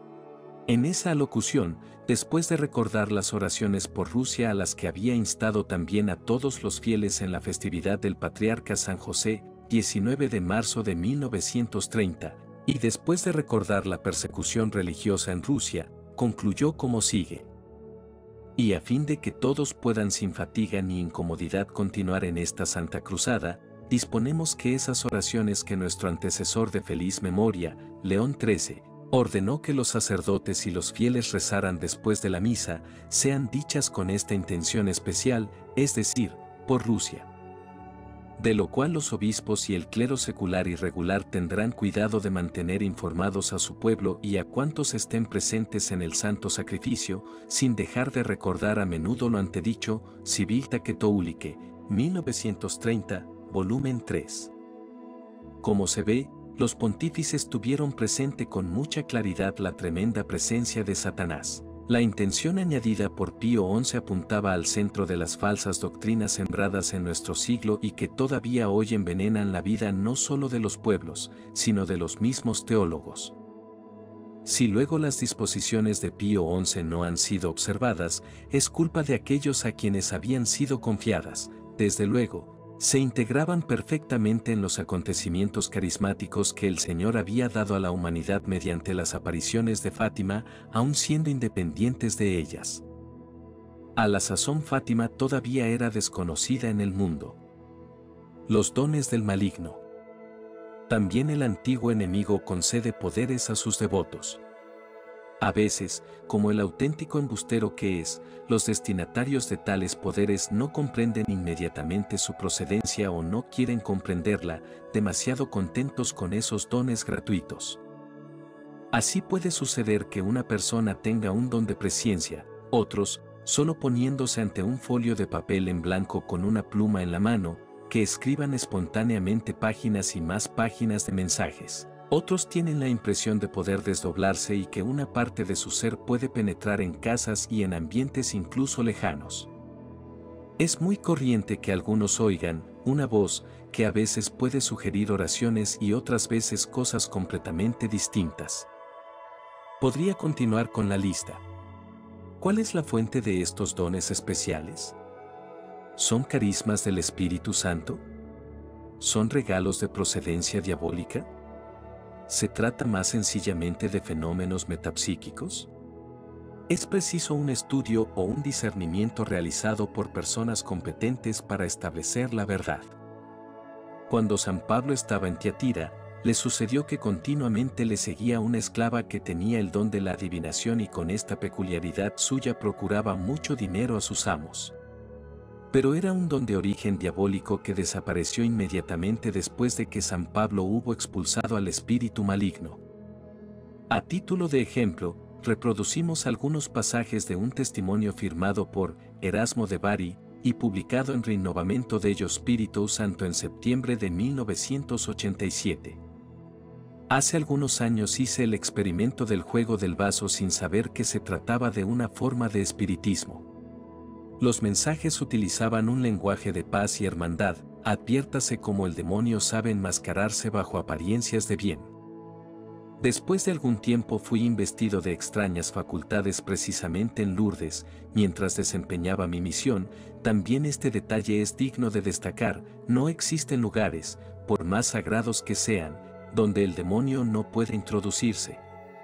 En esa alocución, después de recordar las oraciones por Rusia a las que había instado también a todos los fieles en la festividad del Patriarca San José, 19 de marzo de 1930, y después de recordar la persecución religiosa en Rusia, concluyó como sigue. Y a fin de que todos puedan sin fatiga ni incomodidad continuar en esta santa cruzada, disponemos que esas oraciones que nuestro antecesor de feliz memoria, León XIII, ordenó que los sacerdotes y los fieles rezaran después de la misa, sean dichas con esta intención especial, es decir, por Rusia. De lo cual los obispos y el clero secular y regular tendrán cuidado de mantener informados a su pueblo y a cuantos estén presentes en el santo sacrificio, sin dejar de recordar a menudo lo antedicho, Civiltà Catholicae, 1930, volumen 3. Como se ve, los pontífices tuvieron presente con mucha claridad la tremenda presencia de Satanás. La intención añadida por Pío XI apuntaba al centro de las falsas doctrinas sembradas en nuestro siglo y que todavía hoy envenenan la vida no solo de los pueblos, sino de los mismos teólogos. Si luego las disposiciones de Pío XI no han sido observadas, es culpa de aquellos a quienes habían sido confiadas. Desde luego, se integraban perfectamente en los acontecimientos carismáticos que el Señor había dado a la humanidad mediante las apariciones de Fátima, aun siendo independientes de ellas. A la sazón Fátima todavía era desconocida en el mundo. Los dones del maligno. También el antiguo enemigo concede poderes a sus devotos. A veces, como el auténtico embustero que es, los destinatarios de tales poderes no comprenden inmediatamente su procedencia o no quieren comprenderla, demasiado contentos con esos dones gratuitos. Así puede suceder que una persona tenga un don de presciencia, otros, solo poniéndose ante un folio de papel en blanco con una pluma en la mano, que escriban espontáneamente páginas y más páginas de mensajes. Otros tienen la impresión de poder desdoblarse y que una parte de su ser puede penetrar en casas y en ambientes incluso lejanos. Es muy corriente que algunos oigan una voz que a veces puede sugerir oraciones y otras veces cosas completamente distintas. Podría continuar con la lista. ¿Cuál es la fuente de estos dones especiales? ¿Son carismas del Espíritu Santo? ¿Son regalos de procedencia diabólica? ¿Se trata más sencillamente de fenómenos metapsíquicos? Es preciso un estudio o un discernimiento realizado por personas competentes para establecer la verdad. Cuando San Pablo estaba en Tiatira, le sucedió que continuamente le seguía una esclava que tenía el don de la adivinación y con esta peculiaridad suya procuraba mucho dinero a sus amos. Pero era un don de origen diabólico que desapareció inmediatamente después de que San Pablo hubo expulsado al espíritu maligno. A título de ejemplo, reproducimos algunos pasajes de un testimonio firmado por Erasmo de Bari y publicado en Rinnovamento dello Spirito Santo en septiembre de 1987. Hace algunos años hice el experimento del juego del vaso sin saber que se trataba de una forma de espiritismo. Los mensajes utilizaban un lenguaje de paz y hermandad, adviértase cómo el demonio sabe enmascararse bajo apariencias de bien. Después de algún tiempo fui investido de extrañas facultades precisamente en Lourdes, mientras desempeñaba mi misión. También este detalle es digno de destacar: no existen lugares, por más sagrados que sean, donde el demonio no puede introducirse.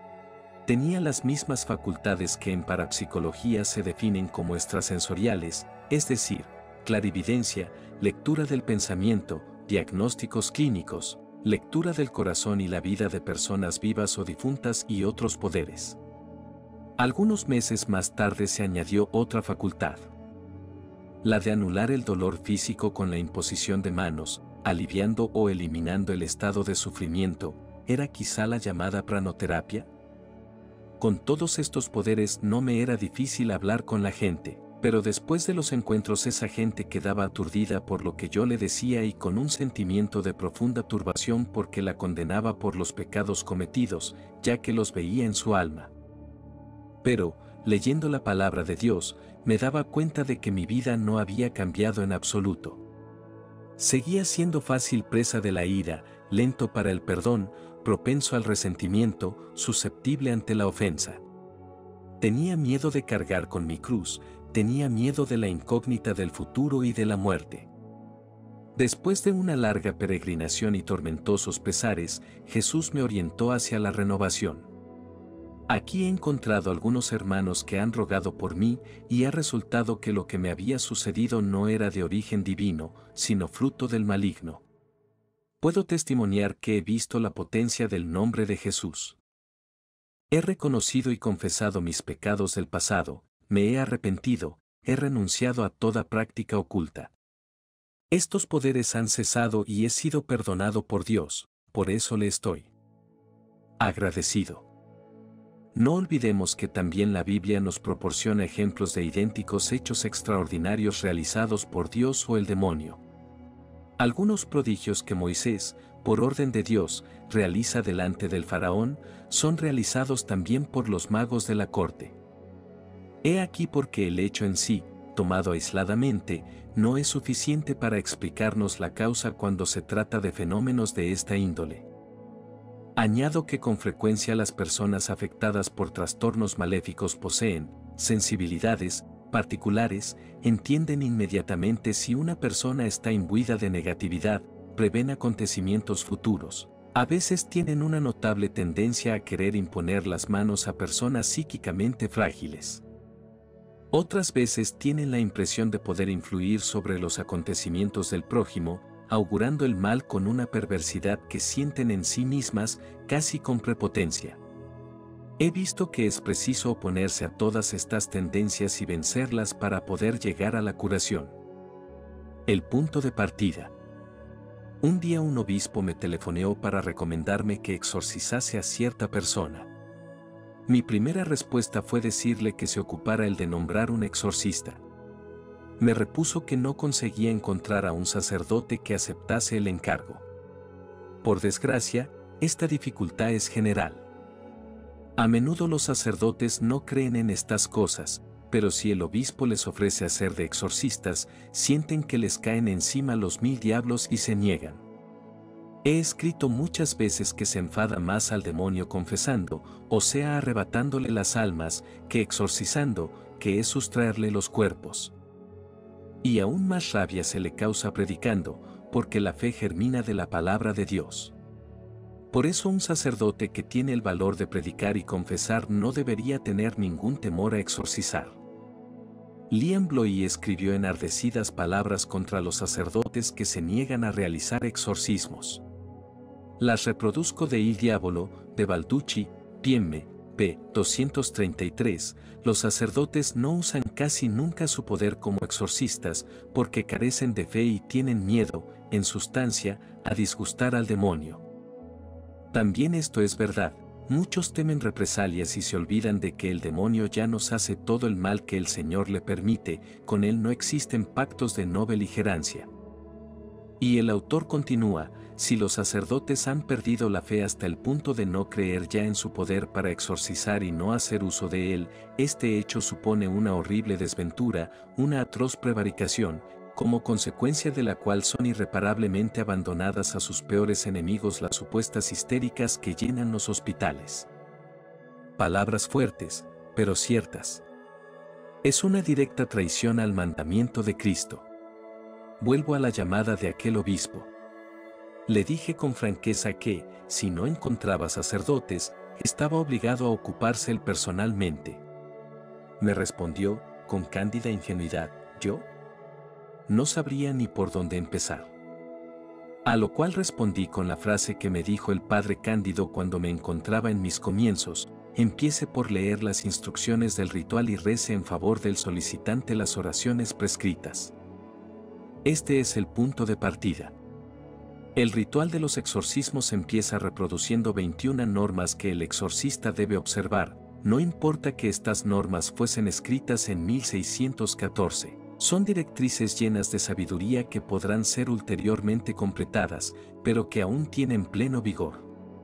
Tenía las mismas facultades que en parapsicología se definen como extrasensoriales, es decir, clarividencia, lectura del pensamiento, diagnósticos clínicos, lectura del corazón y la vida de personas vivas o difuntas y otros poderes. Algunos meses más tarde se añadió otra facultad: la de anular el dolor físico con la imposición de manos, aliviando o eliminando el estado de sufrimiento. ¿Era quizá la llamada pranoterapia? Con todos estos poderes no me era difícil hablar con la gente, pero después de los encuentros esa gente quedaba aturdida por lo que yo le decía y con un sentimiento de profunda turbación porque la condenaba por los pecados cometidos, ya que los veía en su alma. Pero, leyendo la palabra de Dios, me daba cuenta de que mi vida no había cambiado en absoluto. Seguía siendo fácil presa de la ira, lento para el perdón, propenso al resentimiento, susceptible ante la ofensa. Tenía miedo de cargar con mi cruz, tenía miedo de la incógnita del futuro y de la muerte. Después de una larga peregrinación y tormentosos pesares, Jesús me orientó hacia la renovación. Aquí he encontrado algunos hermanos que han rogado por mí y ha resultado que lo que me había sucedido no era de origen divino, sino fruto del maligno. Puedo testimoniar que he visto la potencia del nombre de Jesús. He reconocido y confesado mis pecados del pasado, me he arrepentido, he renunciado a toda práctica oculta. Estos poderes han cesado y he sido perdonado por Dios, por eso le estoy agradecido. No olvidemos que también la Biblia nos proporciona ejemplos de idénticos hechos extraordinarios realizados por Dios o el demonio. Algunos prodigios que Moisés, por orden de Dios, realiza delante del faraón, son realizados también por los magos de la corte. He aquí porque el hecho en sí, tomado aisladamente, no es suficiente para explicarnos la causa cuando se trata de fenómenos de esta índole. Añado que con frecuencia las personas afectadas por trastornos maléficos poseen sensibilidades particulares, entienden inmediatamente si una persona está imbuida de negatividad, prevén acontecimientos futuros. A veces tienen una notable tendencia a querer imponer las manos a personas psíquicamente frágiles. Otras veces tienen la impresión de poder influir sobre los acontecimientos del prójimo, augurando el mal con una perversidad que sienten en sí mismas, casi con prepotencia. He visto que es preciso oponerse a todas estas tendencias y vencerlas para poder llegar a la curación. El punto de partida. Un día un obispo me telefoneó para recomendarme que exorcizase a cierta persona. Mi primera respuesta fue decirle que se ocupara él de nombrar un exorcista. Me repuso que no conseguía encontrar a un sacerdote que aceptase el encargo. Por desgracia, esta dificultad es general. A menudo los sacerdotes no creen en estas cosas, pero si el obispo les ofrece hacer de exorcistas, sienten que les caen encima los 1000 diablos y se niegan. He escrito muchas veces que se enfada más al demonio confesando, o sea arrebatándole las almas, que exorcizando, que es sustraerle los cuerpos. Y aún más rabia se le causa predicando, porque la fe germina de la palabra de Dios. Por eso un sacerdote que tiene el valor de predicar y confesar no debería tener ningún temor a exorcizar. Liam Bloy escribió enardecidas palabras contra los sacerdotes que se niegan a realizar exorcismos. Las reproduzco de Il Diavolo, de Balducci, Piemme, p. 233. Los sacerdotes no usan casi nunca su poder como exorcistas porque carecen de fe y tienen miedo, en sustancia, a disgustar al demonio. También esto es verdad, muchos temen represalias y se olvidan de que el demonio ya nos hace todo el mal que el Señor le permite, con él no existen pactos de no beligerancia. Y el autor continúa: si los sacerdotes han perdido la fe hasta el punto de no creer ya en su poder para exorcizar y no hacer uso de él, este hecho supone una horrible desventura, una atroz prevaricación, como consecuencia de la cual son irreparablemente abandonadas a sus peores enemigos las supuestas histéricas que llenan los hospitales. Palabras fuertes, pero ciertas. Es una directa traición al mandamiento de Cristo. Vuelvo a la llamada de aquel obispo. Le dije con franqueza que, si no encontraba sacerdotes, estaba obligado a ocuparse él personalmente. Me respondió, con cándida ingenuidad, ¿yo? No sabría ni por dónde empezar. A lo cual respondí con la frase que me dijo el padre Cándido cuando me encontraba en mis comienzos: empiece por leer las instrucciones del ritual y rece en favor del solicitante las oraciones prescritas. Este es el punto de partida. El ritual de los exorcismos empieza reproduciendo 21 normas que el exorcista debe observar, no importa que estas normas fuesen escritas en 1614. Son directrices llenas de sabiduría que podrán ser ulteriormente completadas, pero que aún tienen pleno vigor.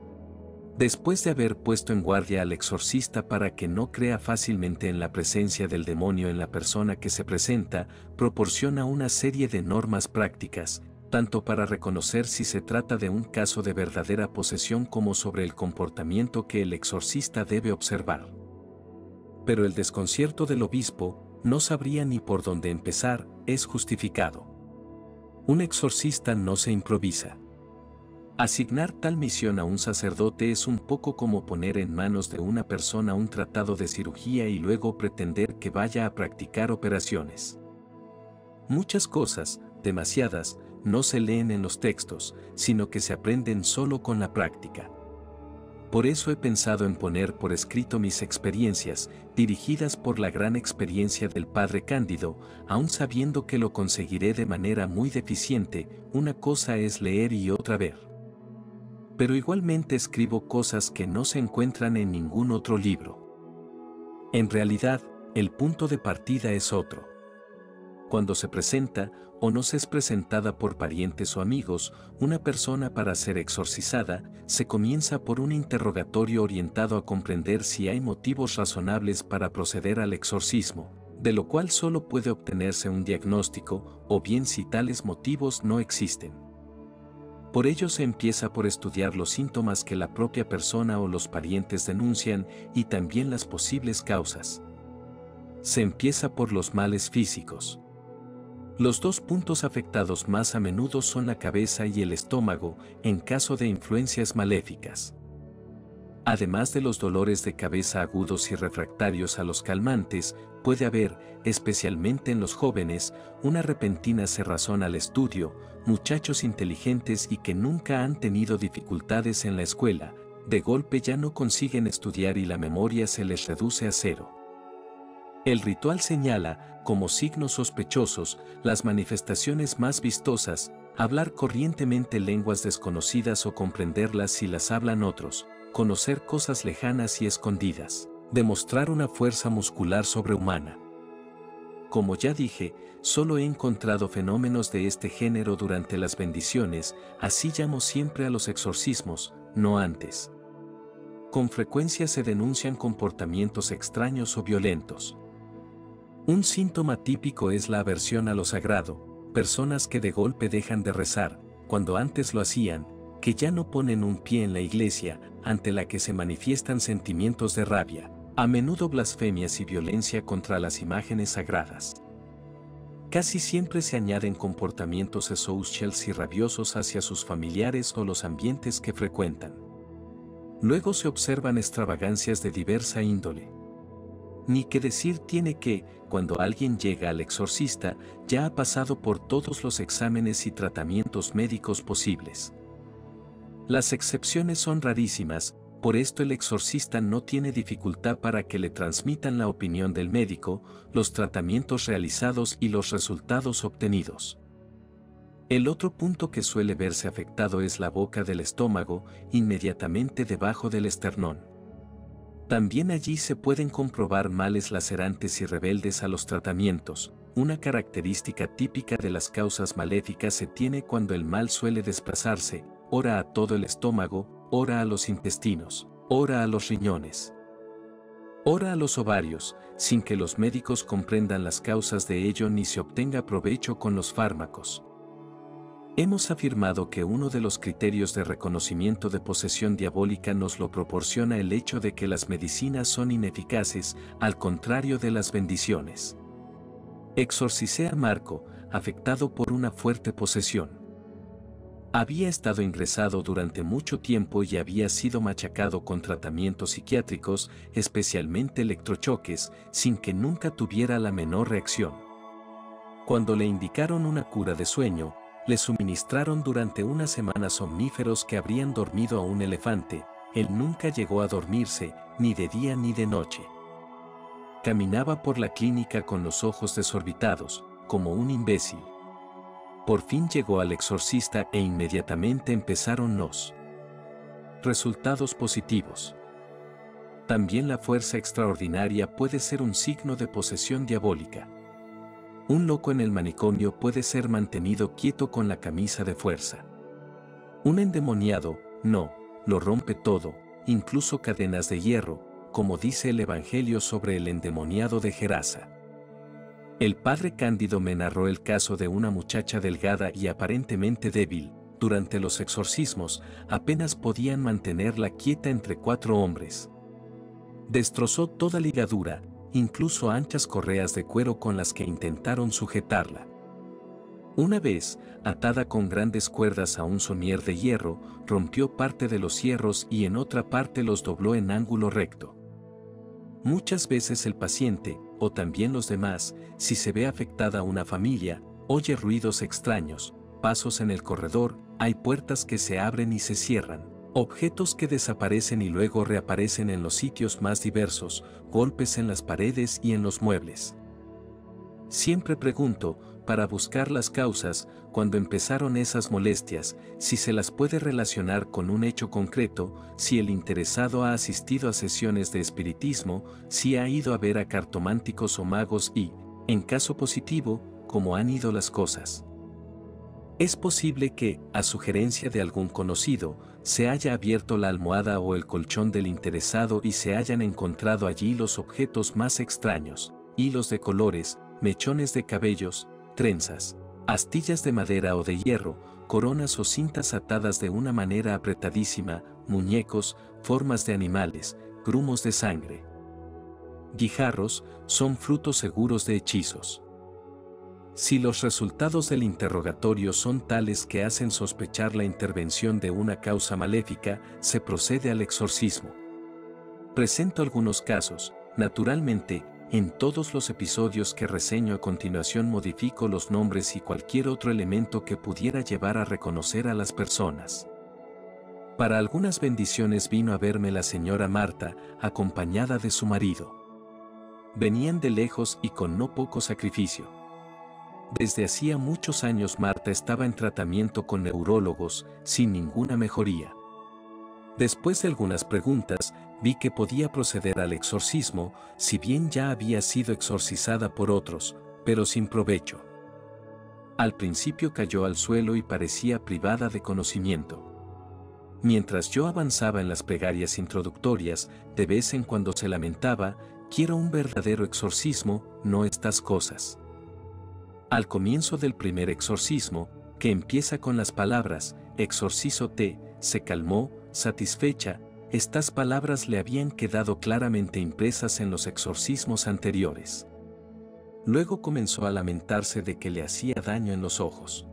Después de haber puesto en guardia al exorcista para que no crea fácilmente en la presencia del demonio en la persona que se presenta, proporciona una serie de normas prácticas, tanto para reconocer si se trata de un caso de verdadera posesión como sobre el comportamiento que el exorcista debe observar. Pero el desconcierto del obispo, no sabría ni por dónde empezar, es justificado. Un exorcista no se improvisa. Asignar tal misión a un sacerdote es un poco como poner en manos de una persona un tratado de cirugía y luego pretender que vaya a practicar operaciones. Muchas cosas, demasiadas, no se leen en los textos, sino que se aprenden solo con la práctica. Por eso he pensado en poner por escrito mis experiencias, dirigidas por la gran experiencia del padre Cándido, aun sabiendo que lo conseguiré de manera muy deficiente. Una cosa es leer y otra ver. Pero igualmente escribo cosas que no se encuentran en ningún otro libro. En realidad, el punto de partida es otro. Cuando se presenta, o nos es presentada por parientes o amigos, una persona para ser exorcizada, se comienza por un interrogatorio orientado a comprender si hay motivos razonables para proceder al exorcismo, de lo cual solo puede obtenerse un diagnóstico, o bien si tales motivos no existen. Por ello se empieza por estudiar los síntomas que la propia persona o los parientes denuncian y también las posibles causas. Se empieza por los males físicos. Los dos puntos afectados más a menudo son la cabeza y el estómago, en caso de influencias maléficas. Además de los dolores de cabeza agudos y refractarios a los calmantes, puede haber, especialmente en los jóvenes, una repentina cerrazón al estudio. Muchachos inteligentes y que nunca han tenido dificultades en la escuela, de golpe ya no consiguen estudiar y la memoria se les reduce a cero. El ritual señala, como signos sospechosos, las manifestaciones más vistosas: hablar corrientemente lenguas desconocidas o comprenderlas si las hablan otros, conocer cosas lejanas y escondidas, demostrar una fuerza muscular sobrehumana. Como ya dije, solo he encontrado fenómenos de este género durante las bendiciones, así llamo siempre a los exorcismos, no antes. Con frecuencia se denuncian comportamientos extraños o violentos. Un síntoma típico es la aversión a lo sagrado, personas que de golpe dejan de rezar, cuando antes lo hacían, que ya no ponen un pie en la iglesia, ante la que se manifiestan sentimientos de rabia, a menudo blasfemias y violencia contra las imágenes sagradas. Casi siempre se añaden comportamientos esouchels y rabiosos hacia sus familiares o los ambientes que frecuentan. Luego se observan extravagancias de diversa índole. Ni que decir tiene que, cuando alguien llega al exorcista, ya ha pasado por todos los exámenes y tratamientos médicos posibles. Las excepciones son rarísimas, por esto el exorcista no tiene dificultad para que le transmitan la opinión del médico, los tratamientos realizados y los resultados obtenidos. El otro punto que suele verse afectado es la boca del estómago, inmediatamente debajo del esternón. También allí se pueden comprobar males lacerantes y rebeldes a los tratamientos. Una característica típica de las causas maléficas se tiene cuando el mal suele desplazarse, ora a todo el estómago, ora a los intestinos, ora a los riñones. Ora a los ovarios, sin que los médicos comprendan las causas de ello ni se obtenga provecho con los fármacos. Hemos afirmado que uno de los criterios de reconocimiento de posesión diabólica nos lo proporciona el hecho de que las medicinas son ineficaces, al contrario de las bendiciones. Exorcicé a Marco, afectado por una fuerte posesión. Había estado ingresado durante mucho tiempo y había sido machacado con tratamientos psiquiátricos, especialmente electrochoques, sin que nunca tuviera la menor reacción. Cuando le indicaron una cura de sueño, le suministraron durante una semana somníferos que habrían dormido a un elefante. Él nunca llegó a dormirse, ni de día ni de noche. Caminaba por la clínica con los ojos desorbitados, como un imbécil. Por fin llegó al exorcista e inmediatamente empezaron los resultados positivos. También la fuerza extraordinaria puede ser un signo de posesión diabólica. Un loco en el manicomio puede ser mantenido quieto con la camisa de fuerza. Un endemoniado, no, lo rompe todo, incluso cadenas de hierro, como dice el Evangelio sobre el endemoniado de Gerasa. El padre Cándido me narró el caso de una muchacha delgada y aparentemente débil. Durante los exorcismos, apenas podían mantenerla quieta entre 4 hombres. Destrozó toda ligadura, incluso anchas correas de cuero con las que intentaron sujetarla. Una vez, atada con grandes cuerdas a un somier de hierro, rompió parte de los hierros y en otra parte los dobló en ángulo recto. Muchas veces el paciente, o también los demás, si se ve afectada una familia, oye ruidos extraños, pasos en el corredor, hay puertas que se abren y se cierran, objetos que desaparecen y luego reaparecen en los sitios más diversos, golpes en las paredes y en los muebles. Siempre pregunto, para buscar las causas, cuando empezaron esas molestias, si se las puede relacionar con un hecho concreto, si el interesado ha asistido a sesiones de espiritismo, si ha ido a ver a cartománticos o magos y, en caso positivo, cómo han ido las cosas. Es posible que, a sugerencia de algún conocido, se haya abierto la almohada o el colchón del interesado y se hayan encontrado allí los objetos más extraños, hilos de colores, mechones de cabellos, trenzas, astillas de madera o de hierro, coronas o cintas atadas de una manera apretadísima, muñecos, formas de animales, grumos de sangre. Guijarros son frutos seguros de hechizos. Si los resultados del interrogatorio son tales que hacen sospechar la intervención de una causa maléfica, se procede al exorcismo. Presento algunos casos, naturalmente. En todos los episodios que reseño a continuación modifico los nombres y cualquier otro elemento que pudiera llevar a reconocer a las personas. Para algunas bendiciones vino a verme la señora Marta, acompañada de su marido. Venían de lejos y con no poco sacrificio. Desde hacía muchos años Marta estaba en tratamiento con neurólogos, sin ninguna mejoría. Después de algunas preguntas, vi que podía proceder al exorcismo, si bien ya había sido exorcizada por otros, pero sin provecho. Al principio cayó al suelo y parecía privada de conocimiento. Mientras yo avanzaba en las plegarias introductorias, de vez en cuando se lamentaba, quiero un verdadero exorcismo, no estas cosas. Al comienzo del primer exorcismo, que empieza con las palabras, exorcízote, se calmó, satisfecha. Estas palabras le habían quedado claramente impresas en los exorcismos anteriores. Luego comenzó a lamentarse de que le hacía daño en los ojos.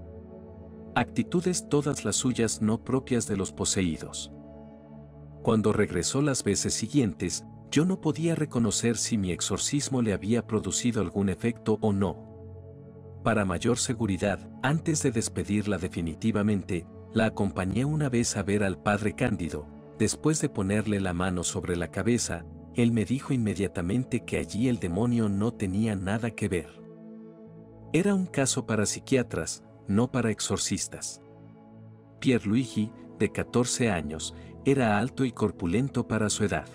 Actitudes todas las suyas no propias de los poseídos. Cuando regresó las veces siguientes, yo no podía reconocer si mi exorcismo le había producido algún efecto o no. Para mayor seguridad, antes de despedirla definitivamente, la acompañé una vez a ver al padre Cándido. Después de ponerle la mano sobre la cabeza, él me dijo inmediatamente que allí el demonio no tenía nada que ver. Era un caso para psiquiatras, no para exorcistas. Pierluigi, de 14 años, era alto y corpulento para su edad.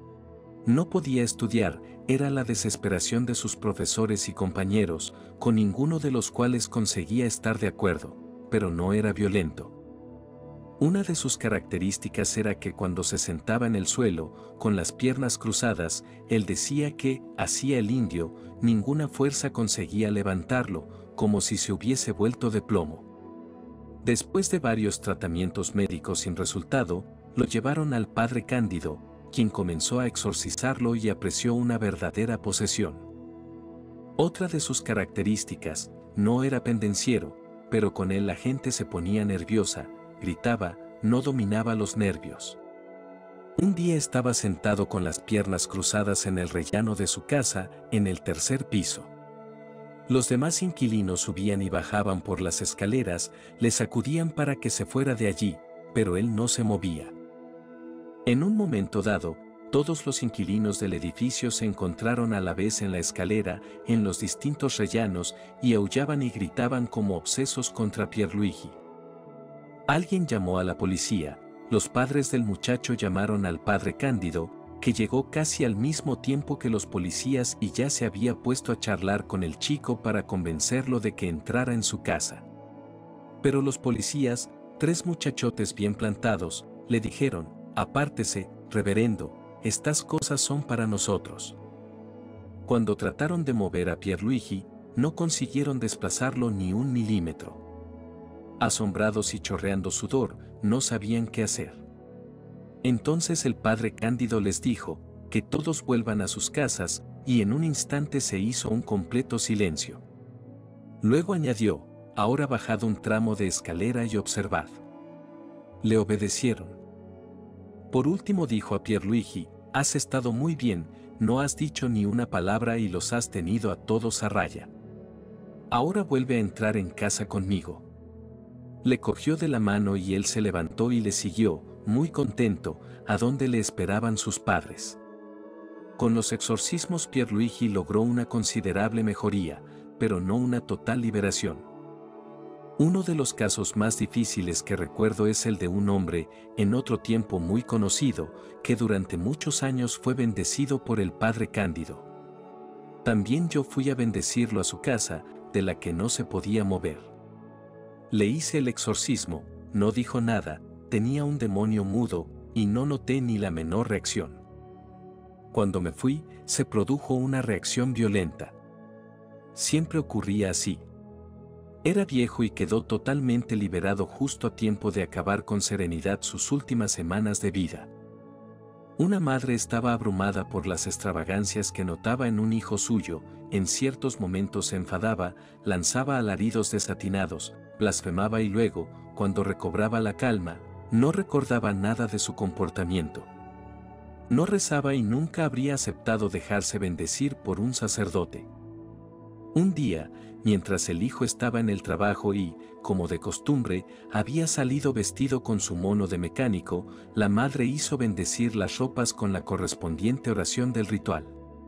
No podía estudiar, era la desesperación de sus profesores y compañeros, con ninguno de los cuales conseguía estar de acuerdo, pero no era violento. Una de sus características era que cuando se sentaba en el suelo, con las piernas cruzadas, él decía que, hacía el indio, ninguna fuerza conseguía levantarlo, como si se hubiese vuelto de plomo. Después de varios tratamientos médicos sin resultado, lo llevaron al padre Cándido, quien comenzó a exorcizarlo y apreció una verdadera posesión. Otra de sus características, no era pendenciero, pero con él la gente se ponía nerviosa, gritaba, no dominaba los nervios. Un día estaba sentado con las piernas cruzadas en el rellano de su casa, en el tercer piso. Los demás inquilinos subían y bajaban por las escaleras, le sacudían para que se fuera de allí, pero él no se movía. En un momento dado, todos los inquilinos del edificio se encontraron a la vez en la escalera, en los distintos rellanos, y aullaban y gritaban como obsesos contra Pierluigi. Alguien llamó a la policía, los padres del muchacho llamaron al padre Cándido, que llegó casi al mismo tiempo que los policías y ya se había puesto a charlar con el chico para convencerlo de que entrara en su casa. Pero los policías, 3 muchachotes bien plantados, le dijeron, apártese, reverendo, estas cosas son para nosotros. Cuando trataron de mover a Pierluigi, no consiguieron desplazarlo ni 1 milímetro. Asombrados y chorreando sudor, no sabían qué hacer. Entonces el padre Cándido les dijo, que todos vuelvan a sus casas, y en un instante se hizo un completo silencio. Luego añadió, ahora bajad un tramo de escalera y observad. Le obedecieron. Por último dijo a Pierluigi, has estado muy bien, no has dicho ni una palabra y los has tenido a todos a raya. Ahora vuelve a entrar en casa conmigo. Le cogió de la mano y él se levantó y le siguió, muy contento, a donde le esperaban sus padres. Con los exorcismos Pierluigi logró una considerable mejoría, pero no una total liberación. Uno de los casos más difíciles que recuerdo es el de un hombre, en otro tiempo muy conocido, que durante muchos años fue bendecido por el padre Cándido. También yo fui a bendecirlo a su casa, de la que no se podía mover. Le hice el exorcismo, no dijo nada, tenía un demonio mudo, y no noté ni la menor reacción. Cuando me fui, se produjo una reacción violenta. Siempre ocurría así. Era viejo y quedó totalmente liberado justo a tiempo de acabar con serenidad sus últimas semanas de vida. Una madre estaba abrumada por las extravagancias que notaba en un hijo suyo, en ciertos momentos se enfadaba, lanzaba alaridos desatinados, blasfemaba y luego, cuando recobraba la calma, no recordaba nada de su comportamiento. No rezaba y nunca habría aceptado dejarse bendecir por un sacerdote. Un día, mientras el hijo estaba en el trabajo y, como de costumbre, había salido vestido con su mono de mecánico, la madre hizo bendecir las ropas con la correspondiente oración del ritual.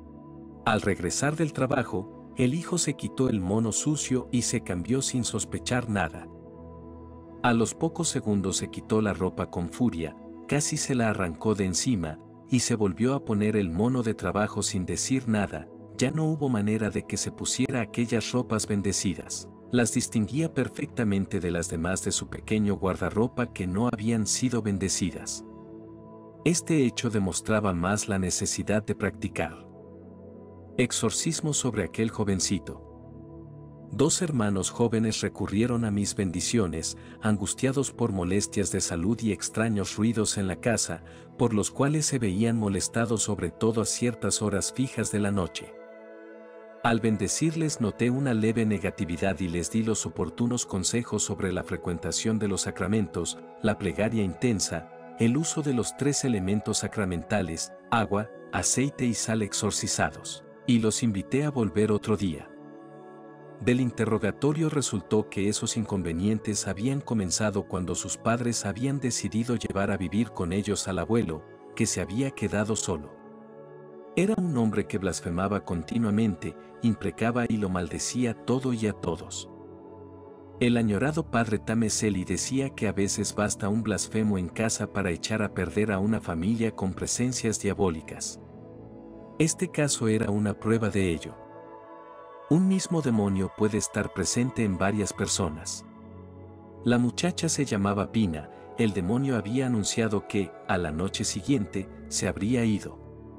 Al regresar del trabajo, el hijo se quitó el mono sucio y se cambió sin sospechar nada. A los pocos segundos se quitó la ropa con furia, casi se la arrancó de encima, y se volvió a poner el mono de trabajo sin decir nada. Ya no hubo manera de que se pusiera aquellas ropas bendecidas. Las distinguía perfectamente de las demás de su pequeño guardarropa que no habían sido bendecidas. Este hecho demostraba más la necesidad de practicar exorcismo sobre aquel jovencito. 2 hermanos jóvenes recurrieron a mis bendiciones, angustiados por molestias de salud y extraños ruidos en la casa, por los cuales se veían molestados sobre todo a ciertas horas fijas de la noche. Al bendecirles noté una leve negatividad y les di los oportunos consejos sobre la frecuentación de los sacramentos, la plegaria intensa, el uso de los 3 elementos sacramentales, agua, aceite y sal exorcizados, y los invité a volver otro día. Del interrogatorio resultó que esos inconvenientes habían comenzado cuando sus padres habían decidido llevar a vivir con ellos al abuelo, que se había quedado solo. Era un hombre que blasfemaba continuamente, imprecaba y lo maldecía todo y a todos. El añorado padre Tameseli decía que a veces basta un blasfemo en casa para echar a perder a una familia con presencias diabólicas. Este caso era una prueba de ello. Un mismo demonio puede estar presente en varias personas. La muchacha se llamaba Pina, el demonio había anunciado que, a la noche siguiente, se habría ido.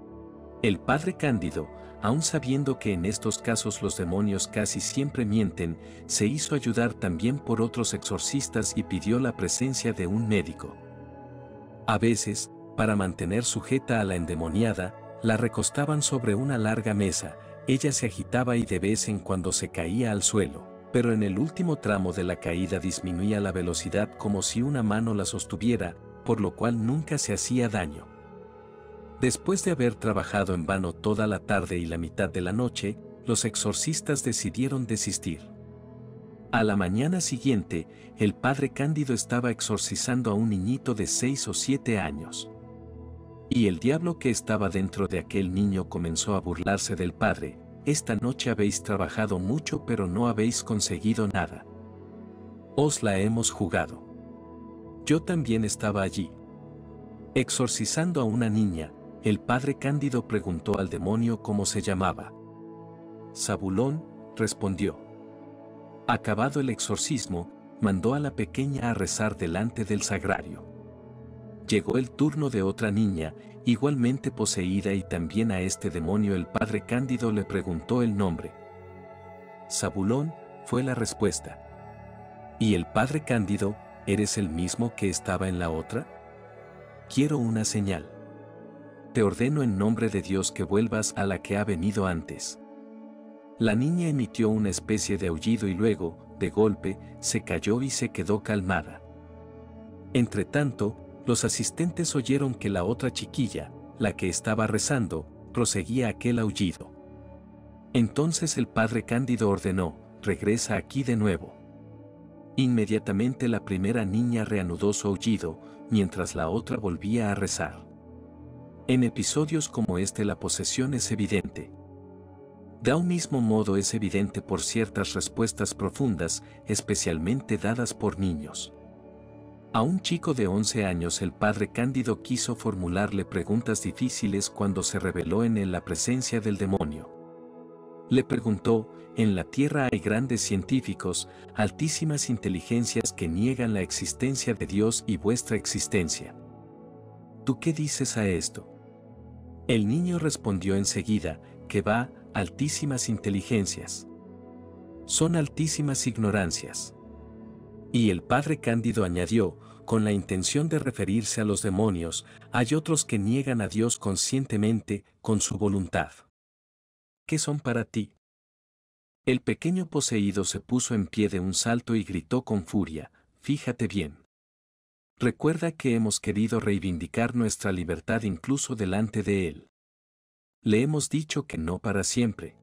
El padre Cándido, aun sabiendo que en estos casos los demonios casi siempre mienten, se hizo ayudar también por otros exorcistas y pidió la presencia de un médico. A veces, para mantener sujeta a la endemoniada, la recostaban sobre una larga mesa, ella se agitaba y de vez en cuando se caía al suelo, pero en el último tramo de la caída disminuía la velocidad como si una mano la sostuviera, por lo cual nunca se hacía daño. Después de haber trabajado en vano toda la tarde y la mitad de la noche, los exorcistas decidieron desistir. A la mañana siguiente, el padre Cándido estaba exorcizando a un niñito de 6 o 7 años. Y el diablo que estaba dentro de aquel niño comenzó a burlarse del padre: esta noche habéis trabajado mucho pero no habéis conseguido nada. Os la hemos jugado. Yo también estaba allí. Exorcizando a una niña, el padre Cándido preguntó al demonio cómo se llamaba. Zabulón, respondió. Acabado el exorcismo, mandó a la pequeña a rezar delante del sagrario. Llegó el turno de otra niña, igualmente poseída, y también a este demonio el padre Cándido le preguntó el nombre. Zabulón, fue la respuesta. ¿Y el padre Cándido, eres el mismo que estaba en la otra? Quiero una señal. Te ordeno en nombre de Dios que vuelvas a la que ha venido antes. La niña emitió una especie de aullido y luego, de golpe, se cayó y se quedó calmada. Entretanto, los asistentes oyeron que la otra chiquilla, la que estaba rezando, proseguía aquel aullido. Entonces el padre Cándido ordenó: regresa aquí de nuevo. Inmediatamente la primera niña reanudó su aullido, mientras la otra volvía a rezar. En episodios como este la posesión es evidente. De un mismo modo es evidente por ciertas respuestas profundas, especialmente dadas por niños. A un chico de 11 años el padre Cándido quiso formularle preguntas difíciles cuando se reveló en él la presencia del demonio. Le preguntó: en la tierra hay grandes científicos, altísimas inteligencias que niegan la existencia de Dios y vuestra existencia. ¿Tú qué dices a esto? El niño respondió enseguida: que va, altísimas inteligencias. Son altísimas ignorancias. Y el padre Cándido añadió, con la intención de referirse a los demonios: hay otros que niegan a Dios conscientemente, con su voluntad. ¿Qué son para ti? El pequeño poseído se puso en pie de un salto y gritó con furia: fíjate bien. Recuerda que hemos querido reivindicar nuestra libertad incluso delante de él. Le hemos dicho que no para siempre.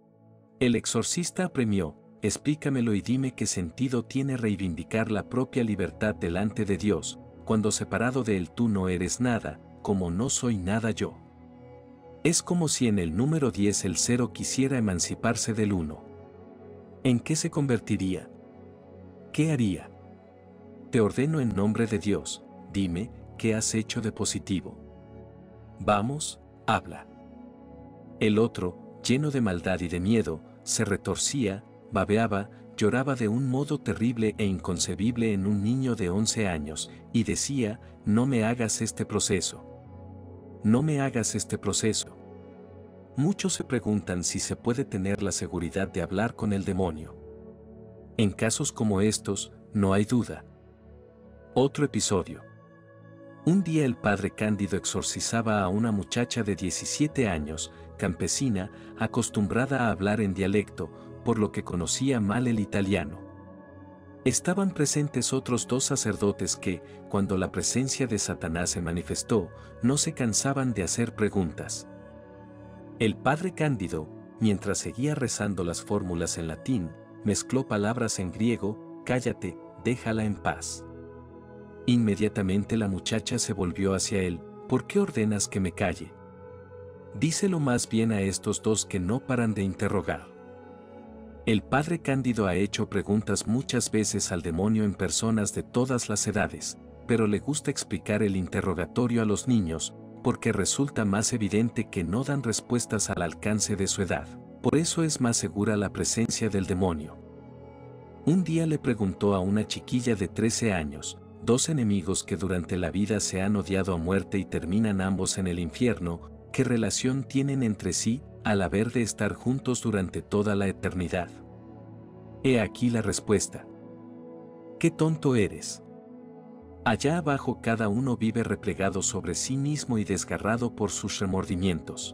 El exorcista apremió: explícamelo y dime qué sentido tiene reivindicar la propia libertad delante de Dios, cuando separado de él tú no eres nada, como no soy nada yo. Es como si en el número 10 el 0 quisiera emanciparse del 1. ¿En qué se convertiría? ¿Qué haría? Te ordeno en nombre de Dios, dime, ¿qué has hecho de positivo? Vamos, habla. El otro, lleno de maldad y de miedo, se retorcía, babeaba, lloraba de un modo terrible e inconcebible en un niño de 11 años, y decía: no me hagas este proceso. No me hagas este proceso. Muchos se preguntan si se puede tener la seguridad de hablar con el demonio. En casos como estos, no hay duda. Otro episodio. Un día el padre Cándido exorcizaba a una muchacha de 17 años, campesina, acostumbrada a hablar en dialecto, por lo que conocía mal el italiano. Estaban presentes otros 2 sacerdotes que, cuando la presencia de Satanás se manifestó, no se cansaban de hacer preguntas. El padre Cándido, mientras seguía rezando las fórmulas en latín, mezcló palabras en griego: cállate, déjala en paz. Inmediatamente la muchacha se volvió hacia él: ¿por qué ordenas que me calle? Díselo más bien a estos 2 que no paran de interrogar. El padre Cándido ha hecho preguntas muchas veces al demonio en personas de todas las edades, pero le gusta explicar el interrogatorio a los niños, porque resulta más evidente que no dan respuestas al alcance de su edad. Por eso es más segura la presencia del demonio. Un día le preguntó a una chiquilla de 13 años: dos enemigos que durante la vida se han odiado a muerte y terminan ambos en el infierno, ¿qué relación tienen entre sí, al haber de estar juntos durante toda la eternidad? He aquí la respuesta. ¡Qué tonto eres! Allá abajo cada uno vive replegado sobre sí mismo y desgarrado por sus remordimientos.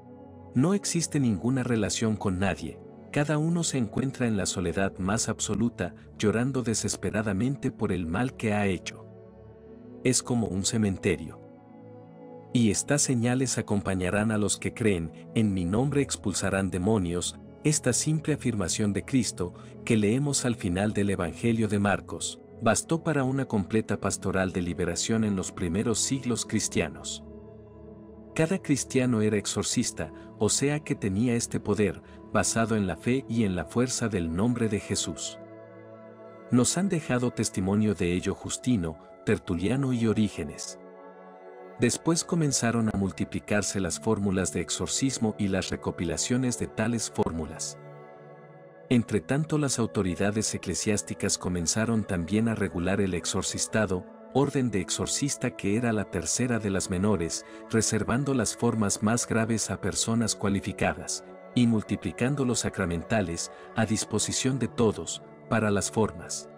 No existe ninguna relación con nadie, cada uno se encuentra en la soledad más absoluta, llorando desesperadamente por el mal que ha hecho. Es como un cementerio. Y estas señales acompañarán a los que creen, en mi nombre expulsarán demonios, esta simple afirmación de Cristo, que leemos al final del Evangelio de Marcos, bastó para una completa pastoral de liberación en los primeros siglos cristianos. Cada cristiano era exorcista, o sea que tenía este poder, basado en la fe y en la fuerza del nombre de Jesús. Nos han dejado testimonio de ello Justino, Tertuliano y Orígenes. Después comenzaron a multiplicarse las fórmulas de exorcismo y las recopilaciones de tales fórmulas. Entretanto, las autoridades eclesiásticas comenzaron también a regular el exorcistado, orden de exorcista que era la tercera de las menores, reservando las formas más graves a personas cualificadas, y multiplicando los sacramentales, a disposición de todos, para las formas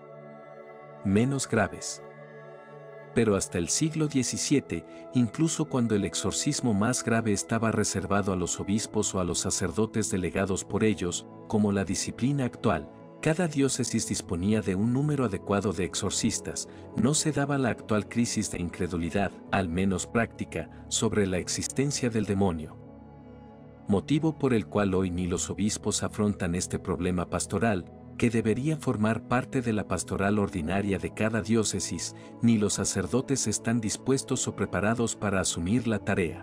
menos graves. Pero hasta el siglo XVII, incluso cuando el exorcismo más grave estaba reservado a los obispos o a los sacerdotes delegados por ellos, como la disciplina actual, cada diócesis disponía de un número adecuado de exorcistas, no se daba la actual crisis de incredulidad, al menos práctica, sobre la existencia del demonio. Motivo por el cual hoy ni los obispos afrontan este problema pastoral, que debería formar parte de la pastoral ordinaria de cada diócesis, ni los sacerdotes están dispuestos o preparados para asumir la tarea.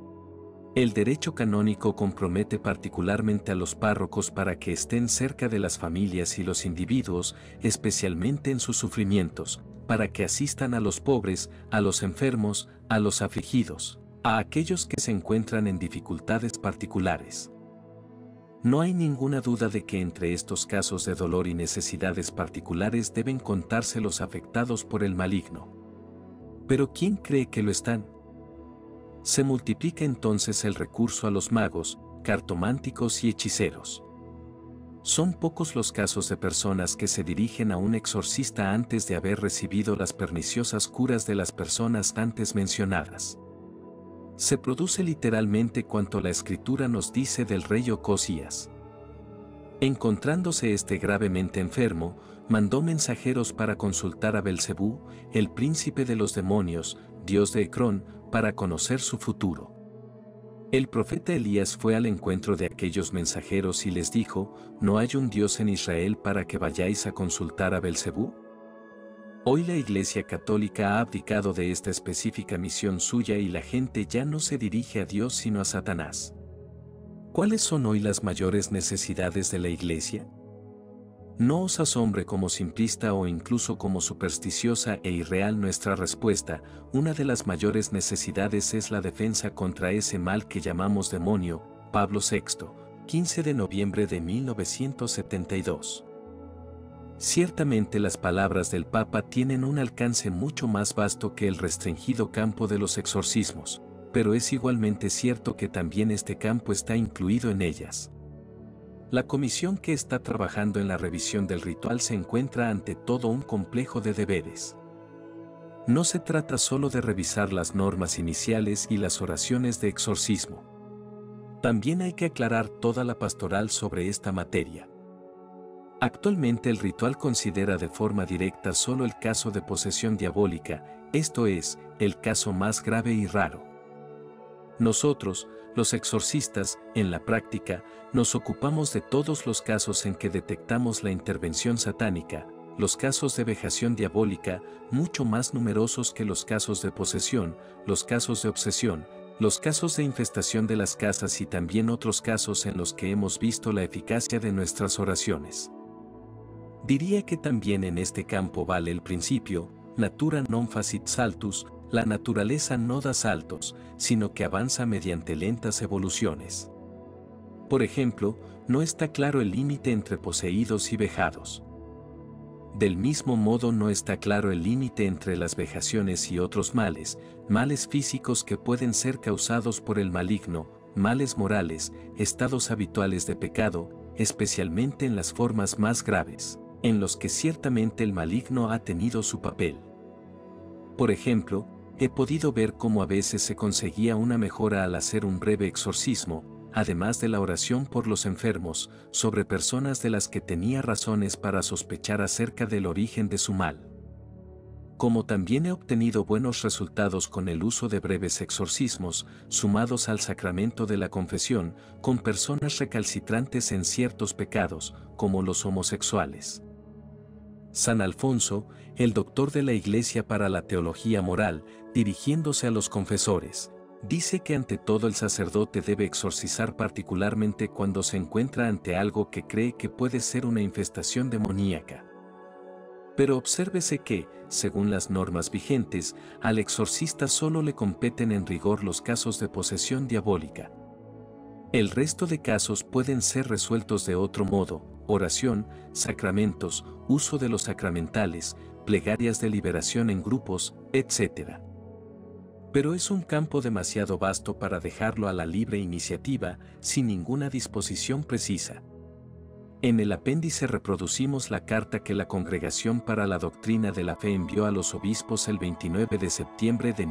El derecho canónico compromete particularmente a los párrocos para que estén cerca de las familias y los individuos, especialmente en sus sufrimientos, para que asistan a los pobres, a los enfermos, a los afligidos, a aquellos que se encuentran en dificultades particulares. No hay ninguna duda de que entre estos casos de dolor y necesidades particulares deben contarse los afectados por el maligno. ¿Pero quién cree que lo están? Se multiplica entonces el recurso a los magos, cartománticos y hechiceros. Son pocos los casos de personas que se dirigen a un exorcista antes de haber recibido las perniciosas curas de las personas antes mencionadas. Se produce literalmente cuanto la Escritura nos dice del rey Ocosías. Encontrándose este gravemente enfermo, mandó mensajeros para consultar a Belcebú, el príncipe de los demonios, dios de Ecrón, para conocer su futuro. El profeta Elías fue al encuentro de aquellos mensajeros y les dijo: ¿No hay un Dios en Israel para que vayáis a consultar a Belcebú? Hoy la Iglesia Católica ha abdicado de esta específica misión suya y la gente ya no se dirige a Dios sino a Satanás. ¿Cuáles son hoy las mayores necesidades de la Iglesia? No os asombre como simplista o incluso como supersticiosa e irreal nuestra respuesta, una de las mayores necesidades es la defensa contra ese mal que llamamos demonio. Pablo VI, 15 de noviembre de 1972. Ciertamente las palabras del Papa tienen un alcance mucho más vasto que el restringido campo de los exorcismos, pero es igualmente cierto que también este campo está incluido en ellas. La comisión que está trabajando en la revisión del ritual se encuentra ante todo un complejo de deberes. No se trata solo de revisar las normas iniciales y las oraciones de exorcismo. También hay que aclarar toda la pastoral sobre esta materia. Actualmente el ritual considera de forma directa solo el caso de posesión diabólica, esto es, el caso más grave y raro. Nosotros, los exorcistas, en la práctica, nos ocupamos de todos los casos en que detectamos la intervención satánica, los casos de vejación diabólica, mucho más numerosos que los casos de posesión, los casos de obsesión, los casos de infestación de las casas y también otros casos en los que hemos visto la eficacia de nuestras oraciones. Diría que también en este campo vale el principio, natura non facit saltus, la naturaleza no da saltos, sino que avanza mediante lentas evoluciones. Por ejemplo, no está claro el límite entre poseídos y vejados. Del mismo modo no está claro el límite entre las vejaciones y otros males, males físicos que pueden ser causados por el maligno, males morales, estados habituales de pecado, especialmente en las formas más graves, en los que ciertamente el maligno ha tenido su papel. Por ejemplo, he podido ver cómo a veces se conseguía una mejora al hacer un breve exorcismo, además de la oración por los enfermos, sobre personas de las que tenía razones para sospechar acerca del origen de su mal. Como también he obtenido buenos resultados con el uso de breves exorcismos, sumados al sacramento de la confesión, con personas recalcitrantes en ciertos pecados, como los homosexuales. San Alfonso, el doctor de la Iglesia para la teología moral, dirigiéndose a los confesores, dice que ante todo el sacerdote debe exorcizar particularmente cuando se encuentra ante algo que cree que puede ser una infestación demoníaca. Pero obsérvese que, según las normas vigentes, al exorcista solo le competen en rigor los casos de posesión diabólica. El resto de casos pueden ser resueltos de otro modo: oración, sacramentos, uso de los sacramentales, plegarias de liberación en grupos, etc. Pero es un campo demasiado vasto para dejarlo a la libre iniciativa, sin ninguna disposición precisa. En el apéndice reproducimos la carta que la Congregación para la Doctrina de la Fe envió a los obispos el 29 de septiembre de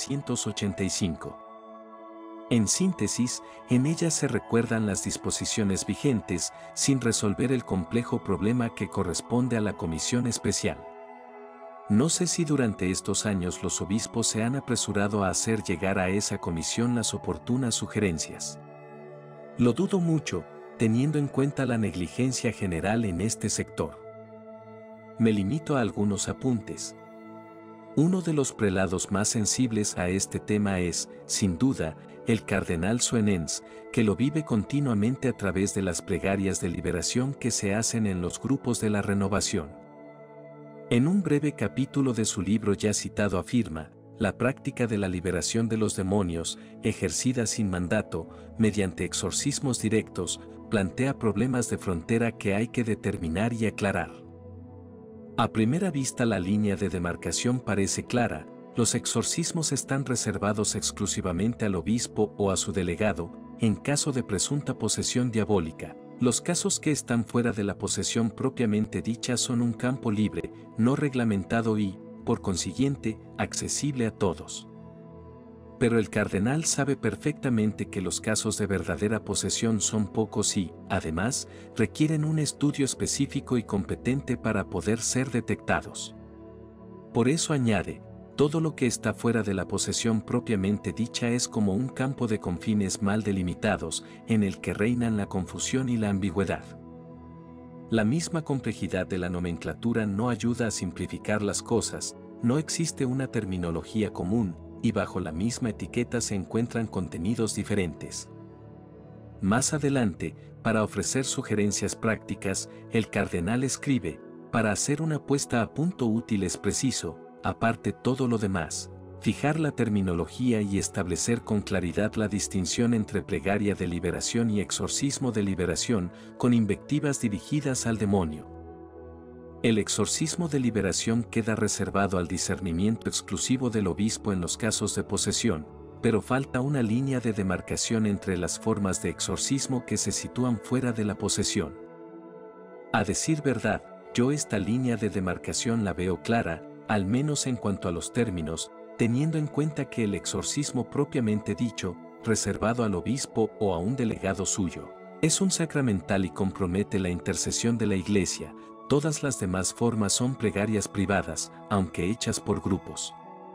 1985. En síntesis, en ella se recuerdan las disposiciones vigentes, sin resolver el complejo problema que corresponde a la comisión especial. No sé si durante estos años los obispos se han apresurado a hacer llegar a esa comisión las oportunas sugerencias. Lo dudo mucho, teniendo en cuenta la negligencia general en este sector. Me limito a algunos apuntes. Uno de los prelados más sensibles a este tema es, sin duda, el cardenal Suenens, que lo vive continuamente a través de las plegarias de liberación que se hacen en los grupos de la renovación. En un breve capítulo de su libro ya citado afirma: la práctica de la liberación de los demonios, ejercida sin mandato, mediante exorcismos directos, plantea problemas de frontera que hay que determinar y aclarar. A primera vista la línea de demarcación parece clara: los exorcismos están reservados exclusivamente al obispo o a su delegado, en caso de presunta posesión diabólica. Los casos que están fuera de la posesión propiamente dicha son un campo libre, no reglamentado y, por consiguiente, accesible a todos. Pero el cardenal sabe perfectamente que los casos de verdadera posesión son pocos y, además, requieren un estudio específico y competente para poder ser detectados. Por eso añade: todo lo que está fuera de la posesión propiamente dicha es como un campo de confines mal delimitados, en el que reinan la confusión y la ambigüedad. La misma complejidad de la nomenclatura no ayuda a simplificar las cosas, no existe una terminología común, y bajo la misma etiqueta se encuentran contenidos diferentes. Más adelante, para ofrecer sugerencias prácticas, el cardenal escribe: para hacer una puesta a punto útil es preciso, aparte todo lo demás, fijar la terminología y establecer con claridad la distinción entre plegaria de liberación y exorcismo de liberación, con invectivas dirigidas al demonio. El exorcismo de liberación queda reservado al discernimiento exclusivo del obispo en los casos de posesión, pero falta una línea de demarcación entre las formas de exorcismo que se sitúan fuera de la posesión. A decir verdad, yo esta línea de demarcación la veo clara, al menos en cuanto a los términos, teniendo en cuenta que el exorcismo propiamente dicho, reservado al obispo o a un delegado suyo, es un sacramental y compromete la intercesión de la Iglesia. Todas las demás formas son plegarias privadas, aunque hechas por grupos.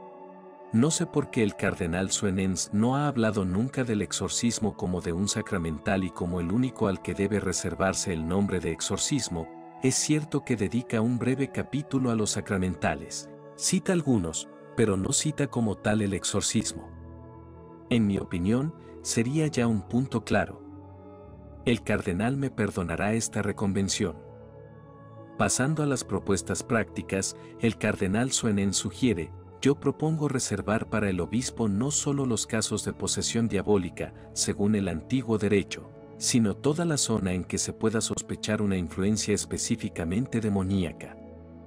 No sé por qué el cardenal Suenens no ha hablado nunca del exorcismo como de un sacramental y como el único al que debe reservarse el nombre de exorcismo. Es cierto que dedica un breve capítulo a los sacramentales, cita algunos, pero no cita como tal el exorcismo. En mi opinión, sería ya un punto claro. El cardenal me perdonará esta reconvención. Pasando a las propuestas prácticas, el cardenal Suenens sugiere: yo propongo reservar para el obispo no solo los casos de posesión diabólica, según el antiguo derecho, sino toda la zona en que se pueda sospechar una influencia específicamente demoníaca.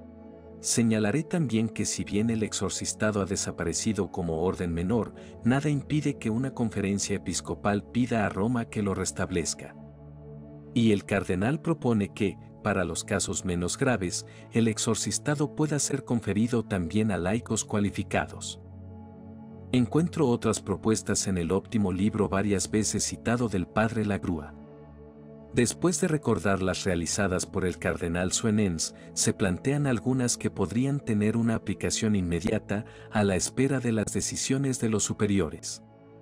Señalaré también que si bien el exorcistado ha desaparecido como orden menor, nada impide que una conferencia episcopal pida a Roma que lo restablezca. Y el cardenal propone que, para los casos menos graves, el exorcistado pueda ser conferido también a laicos cualificados. Encuentro otras propuestas en el óptimo libro varias veces citado del padre Lagrua. Después de recordar las realizadas por el cardenal Suenens, se plantean algunas que podrían tener una aplicación inmediata a la espera de las decisiones de los superiores.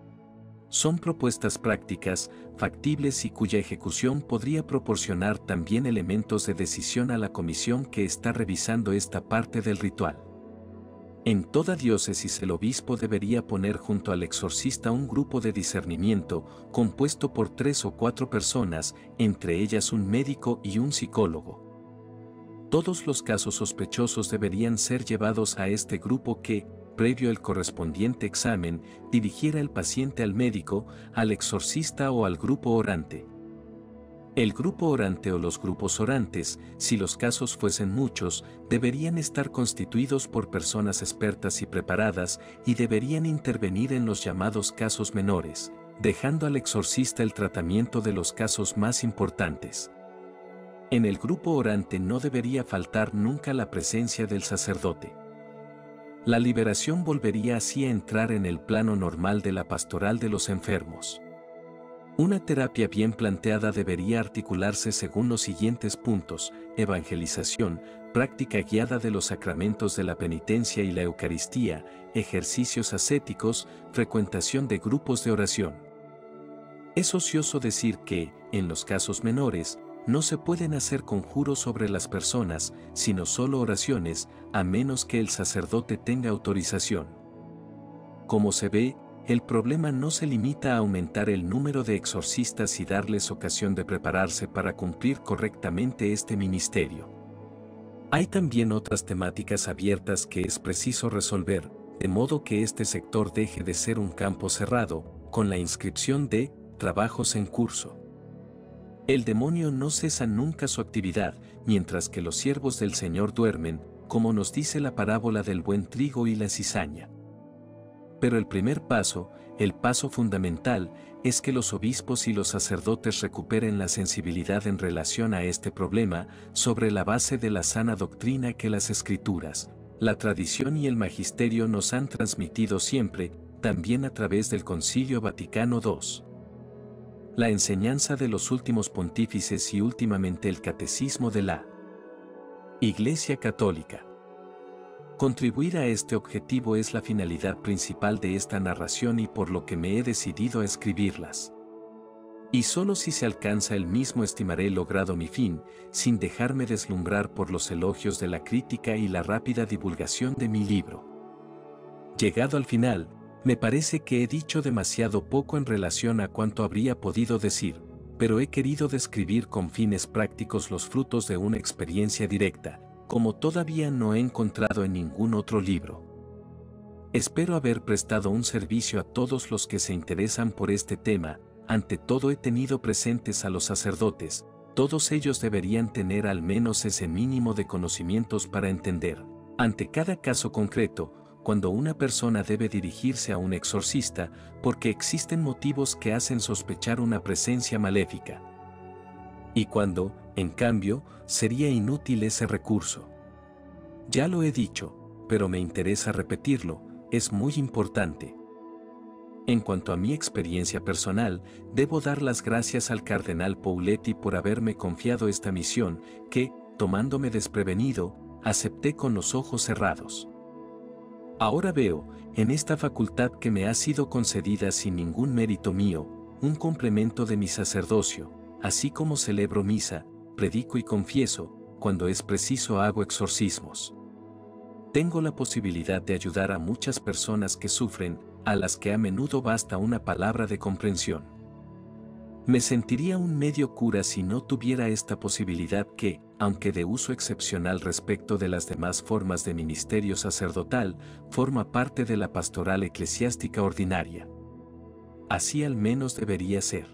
Son propuestas prácticas, factibles y cuya ejecución podría proporcionar también elementos de decisión a la comisión que está revisando esta parte del ritual. En toda diócesis el obispo debería poner junto al exorcista un grupo de discernimiento, compuesto por 3 o 4 personas, entre ellas un médico y un psicólogo. Todos los casos sospechosos deberían ser llevados a este grupo que, previo el correspondiente examen, dirigiera el paciente al médico, al exorcista o al grupo orante. El grupo orante o los grupos orantes, si los casos fuesen muchos, deberían estar constituidos por personas expertas y preparadas y deberían intervenir en los llamados casos menores, dejando al exorcista el tratamiento de los casos más importantes. En el grupo orante no debería faltar nunca la presencia del sacerdote. La liberación volvería así a entrar en el plano normal de la pastoral de los enfermos. Una terapia bien planteada debería articularse según los siguientes puntos: evangelización, práctica guiada de los sacramentos de la penitencia y la Eucaristía, ejercicios ascéticos, frecuentación de grupos de oración. Es ocioso decir que, en los casos menores, no se pueden hacer conjuros sobre las personas, sino solo oraciones, a menos que el sacerdote tenga autorización. Como se ve, el problema no se limita a aumentar el número de exorcistas y darles ocasión de prepararse para cumplir correctamente este ministerio. Hay también otras temáticas abiertas que es preciso resolver, de modo que este sector deje de ser un campo cerrado, con la inscripción de trabajos en curso. El demonio no cesa nunca su actividad, mientras que los siervos del Señor duermen, como nos dice la parábola del buen trigo y la cizaña. Pero el primer paso, el paso fundamental, es que los obispos y los sacerdotes recuperen la sensibilidad en relación a este problema, sobre la base de la sana doctrina que las Escrituras, la tradición y el magisterio nos han transmitido siempre, también a través del Concilio Vaticano II. La enseñanza de los últimos pontífices y últimamente el catecismo de la Iglesia Católica. Contribuir a este objetivo es la finalidad principal de esta narración y por lo que me he decidido a escribirlas. Y solo si se alcanza el mismo estimaré logrado mi fin, sin dejarme deslumbrar por los elogios de la crítica y la rápida divulgación de mi libro. Llegado al final, me parece que he dicho demasiado poco en relación a cuanto habría podido decir, pero he querido describir con fines prácticos los frutos de una experiencia directa, como todavía no he encontrado en ningún otro libro. Espero haber prestado un servicio a todos los que se interesan por este tema. Ante todo he tenido presentes a los sacerdotes, todos ellos deberían tener al menos ese mínimo de conocimientos para entender, ante cada caso concreto, cuando una persona debe dirigirse a un exorcista, porque existen motivos que hacen sospechar una presencia maléfica. Y cuando, en cambio, sería inútil ese recurso. Ya lo he dicho, pero me interesa repetirlo, es muy importante. En cuanto a mi experiencia personal, debo dar las gracias al cardenal Pouletti por haberme confiado esta misión, que, tomándome desprevenido, acepté con los ojos cerrados. Ahora veo, en esta facultad que me ha sido concedida sin ningún mérito mío, un complemento de mi sacerdocio, así como celebro misa, predico y confieso, cuando es preciso hago exorcismos. Tengo la posibilidad de ayudar a muchas personas que sufren, a las que a menudo basta una palabra de comprensión. Me sentiría un medio cura si no tuviera esta posibilidad que, aunque de uso excepcional respecto de las demás formas de ministerio sacerdotal, forma parte de la pastoral eclesiástica ordinaria. Así al menos debería ser.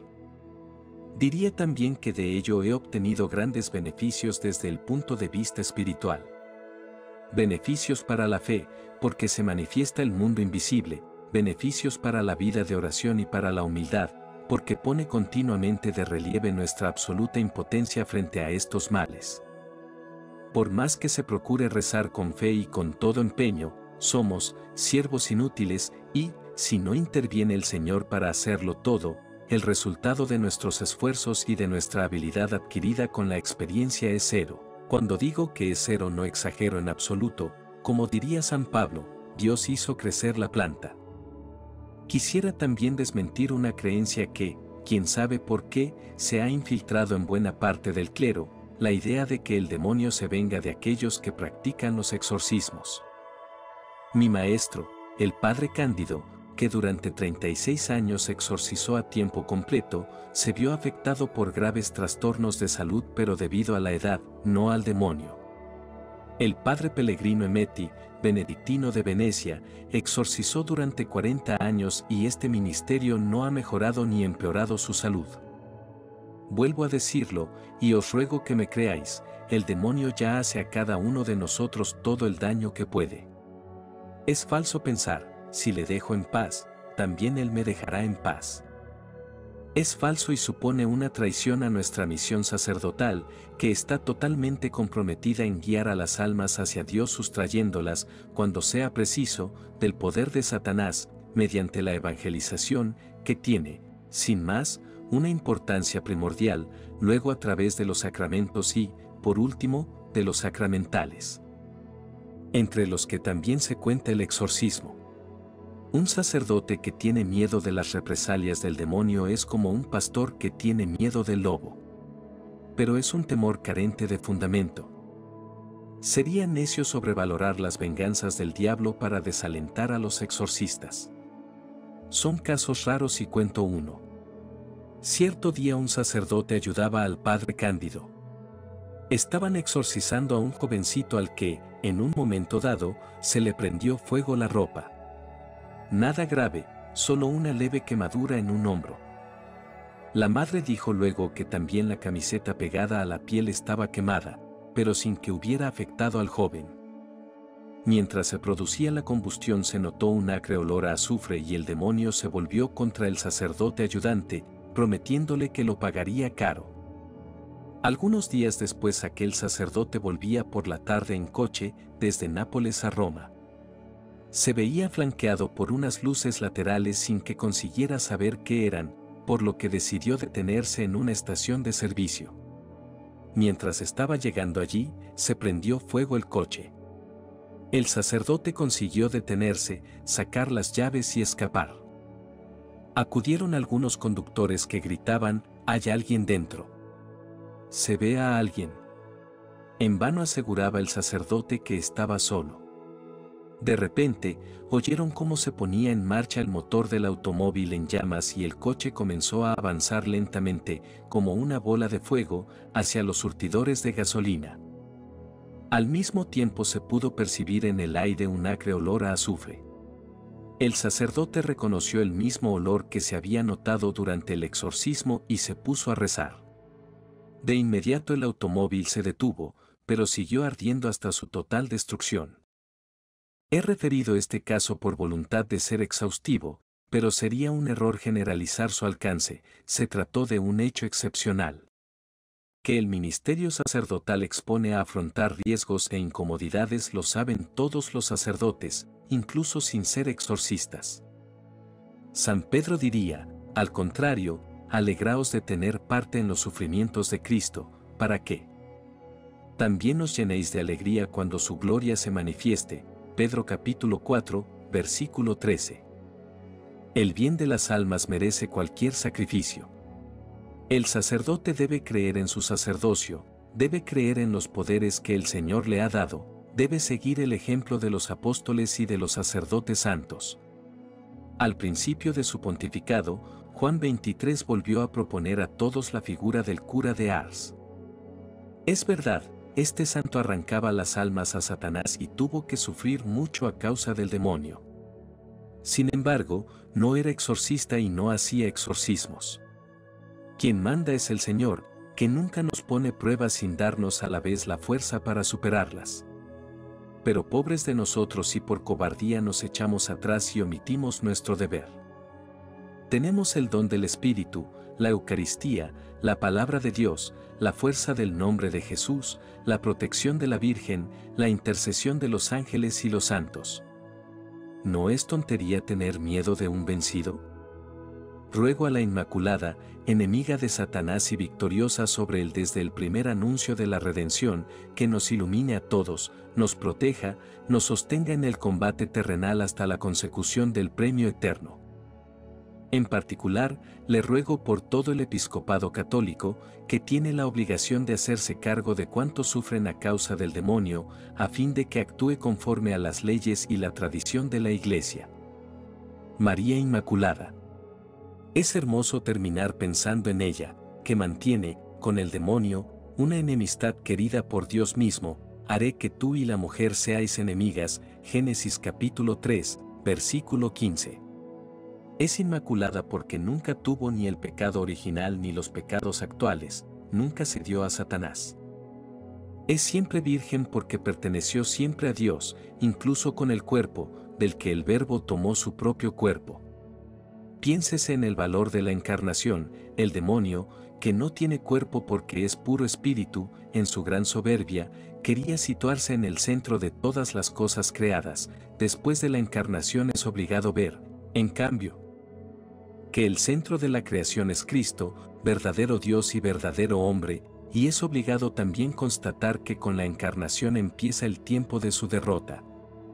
Diría también que de ello he obtenido grandes beneficios desde el punto de vista espiritual. beneficios para la fe, porque se manifiesta el mundo invisible, beneficios para la vida de oración y para la humildad, porque pone continuamente de relieve nuestra absoluta impotencia frente a estos males. Por más que se procure rezar con fe y con todo empeño, somos siervos inútiles y, si no interviene el Señor para hacerlo todo, el resultado de nuestros esfuerzos y de nuestra habilidad adquirida con la experiencia es cero. Cuando digo que es cero no exagero en absoluto, como diría San Pablo, Dios hizo crecer la planta. Quisiera también desmentir una creencia que, quién sabe por qué, se ha infiltrado en buena parte del clero, la idea de que el demonio se venga de aquellos que practican los exorcismos. Mi maestro, el padre Cándido, que durante 36 años exorcizó a tiempo completo, se vio afectado por graves trastornos de salud pero debido a la edad, no al demonio. El padre Pellegrino Emeti, benedictino de Venecia, exorcizó durante 40 años y este ministerio no ha mejorado ni empeorado su salud. Vuelvo a decirlo, y os ruego que me creáis, el demonio ya hace a cada uno de nosotros todo el daño que puede. Es falso pensar, si le dejo en paz, también él me dejará en paz. Es falso y supone una traición a nuestra misión sacerdotal, que está totalmente comprometida en guiar a las almas hacia Dios sustrayéndolas, cuando sea preciso, del poder de Satanás, mediante la evangelización, que tiene, sin más, una importancia primordial, luego a través de los sacramentos y, por último, de los sacramentales. Entre los que también se cuenta el exorcismo. Un sacerdote que tiene miedo de las represalias del demonio es como un pastor que tiene miedo del lobo. Pero es un temor carente de fundamento. Sería necio sobrevalorar las venganzas del diablo para desalentar a los exorcistas. Son casos raros y cuento uno. Cierto día un sacerdote ayudaba al padre Cándido. Estaban exorcizando a un jovencito al que, en un momento dado, se le prendió fuego la ropa. Nada grave, solo una leve quemadura en un hombro. La madre dijo luego que también la camiseta pegada a la piel estaba quemada, pero sin que hubiera afectado al joven. Mientras se producía la combustión se notó un acre olor a azufre y el demonio se volvió contra el sacerdote ayudante, prometiéndole que lo pagaría caro. Algunos días después aquel sacerdote volvía por la tarde en coche desde Nápoles a Roma. Se veía flanqueado por unas luces laterales sin que consiguiera saber qué eran, por lo que decidió detenerse en una estación de servicio. Mientras estaba llegando allí, se prendió fuego el coche. El sacerdote consiguió detenerse, sacar las llaves y escapar. Acudieron algunos conductores que gritaban, «¡Hay alguien dentro! Se ve a alguien». En vano aseguraba el sacerdote que estaba solo. De repente, oyeron cómo se ponía en marcha el motor del automóvil en llamas y el coche comenzó a avanzar lentamente, como una bola de fuego, hacia los surtidores de gasolina. Al mismo tiempo se pudo percibir en el aire un acre olor a azufre. El sacerdote reconoció el mismo olor que se había notado durante el exorcismo y se puso a rezar. De inmediato el automóvil se detuvo, pero siguió ardiendo hasta su total destrucción. He referido este caso por voluntad de ser exhaustivo, pero sería un error generalizar su alcance, se trató de un hecho excepcional. Que el ministerio sacerdotal expone a afrontar riesgos e incomodidades lo saben todos los sacerdotes, incluso sin ser exorcistas. San Pedro diría, al contrario, alegraos de tener parte en los sufrimientos de Cristo, para que también os llenéis de alegría cuando su gloria se manifieste. Pedro capítulo 4, versículo 13. El bien de las almas merece cualquier sacrificio. El sacerdote debe creer en su sacerdocio, debe creer en los poderes que el Señor le ha dado, debe seguir el ejemplo de los apóstoles y de los sacerdotes santos. Al principio de su pontificado, Juan 23 volvió a proponer a todos la figura del cura de Ars. Es verdad, este santo arrancaba las almas a Satanás y tuvo que sufrir mucho a causa del demonio. Sin embargo, no era exorcista y no hacía exorcismos. Quien manda es el Señor, que nunca nos pone pruebas sin darnos a la vez la fuerza para superarlas. pero pobres de nosotros si por cobardía nos echamos atrás y omitimos nuestro deber. Tenemos el don del Espíritu, la Eucaristía, la palabra de Dios, la fuerza del nombre de Jesús, la protección de la Virgen, la intercesión de los ángeles y los santos. ¿No es tontería tener miedo de un vencido? Ruego a la Inmaculada, enemiga de Satanás y victoriosa sobre él desde el primer anuncio de la redención, que nos ilumine a todos, nos proteja, nos sostenga en el combate terrenal hasta la consecución del premio eterno. En particular, le ruego por todo el episcopado católico, que tiene la obligación de hacerse cargo de cuantos sufren a causa del demonio, a fin de que actúe conforme a las leyes y la tradición de la Iglesia. María Inmaculada. Es hermoso terminar pensando en ella, que mantiene, con el demonio, una enemistad querida por Dios mismo. Haré que tú y la mujer seáis enemigas, Génesis capítulo 3, versículo 15. Es inmaculada porque nunca tuvo ni el pecado original ni los pecados actuales, nunca cedió a Satanás. Es siempre virgen porque perteneció siempre a Dios, incluso con el cuerpo, del que el Verbo tomó su propio cuerpo. Piénsese en el valor de la encarnación, el demonio, que no tiene cuerpo porque es puro espíritu, en su gran soberbia, quería situarse en el centro de todas las cosas creadas, después de la encarnación es obligado ver, en cambio, que el centro de la creación es Cristo, verdadero Dios y verdadero hombre, y es obligado también constatar que con la encarnación empieza el tiempo de su derrota.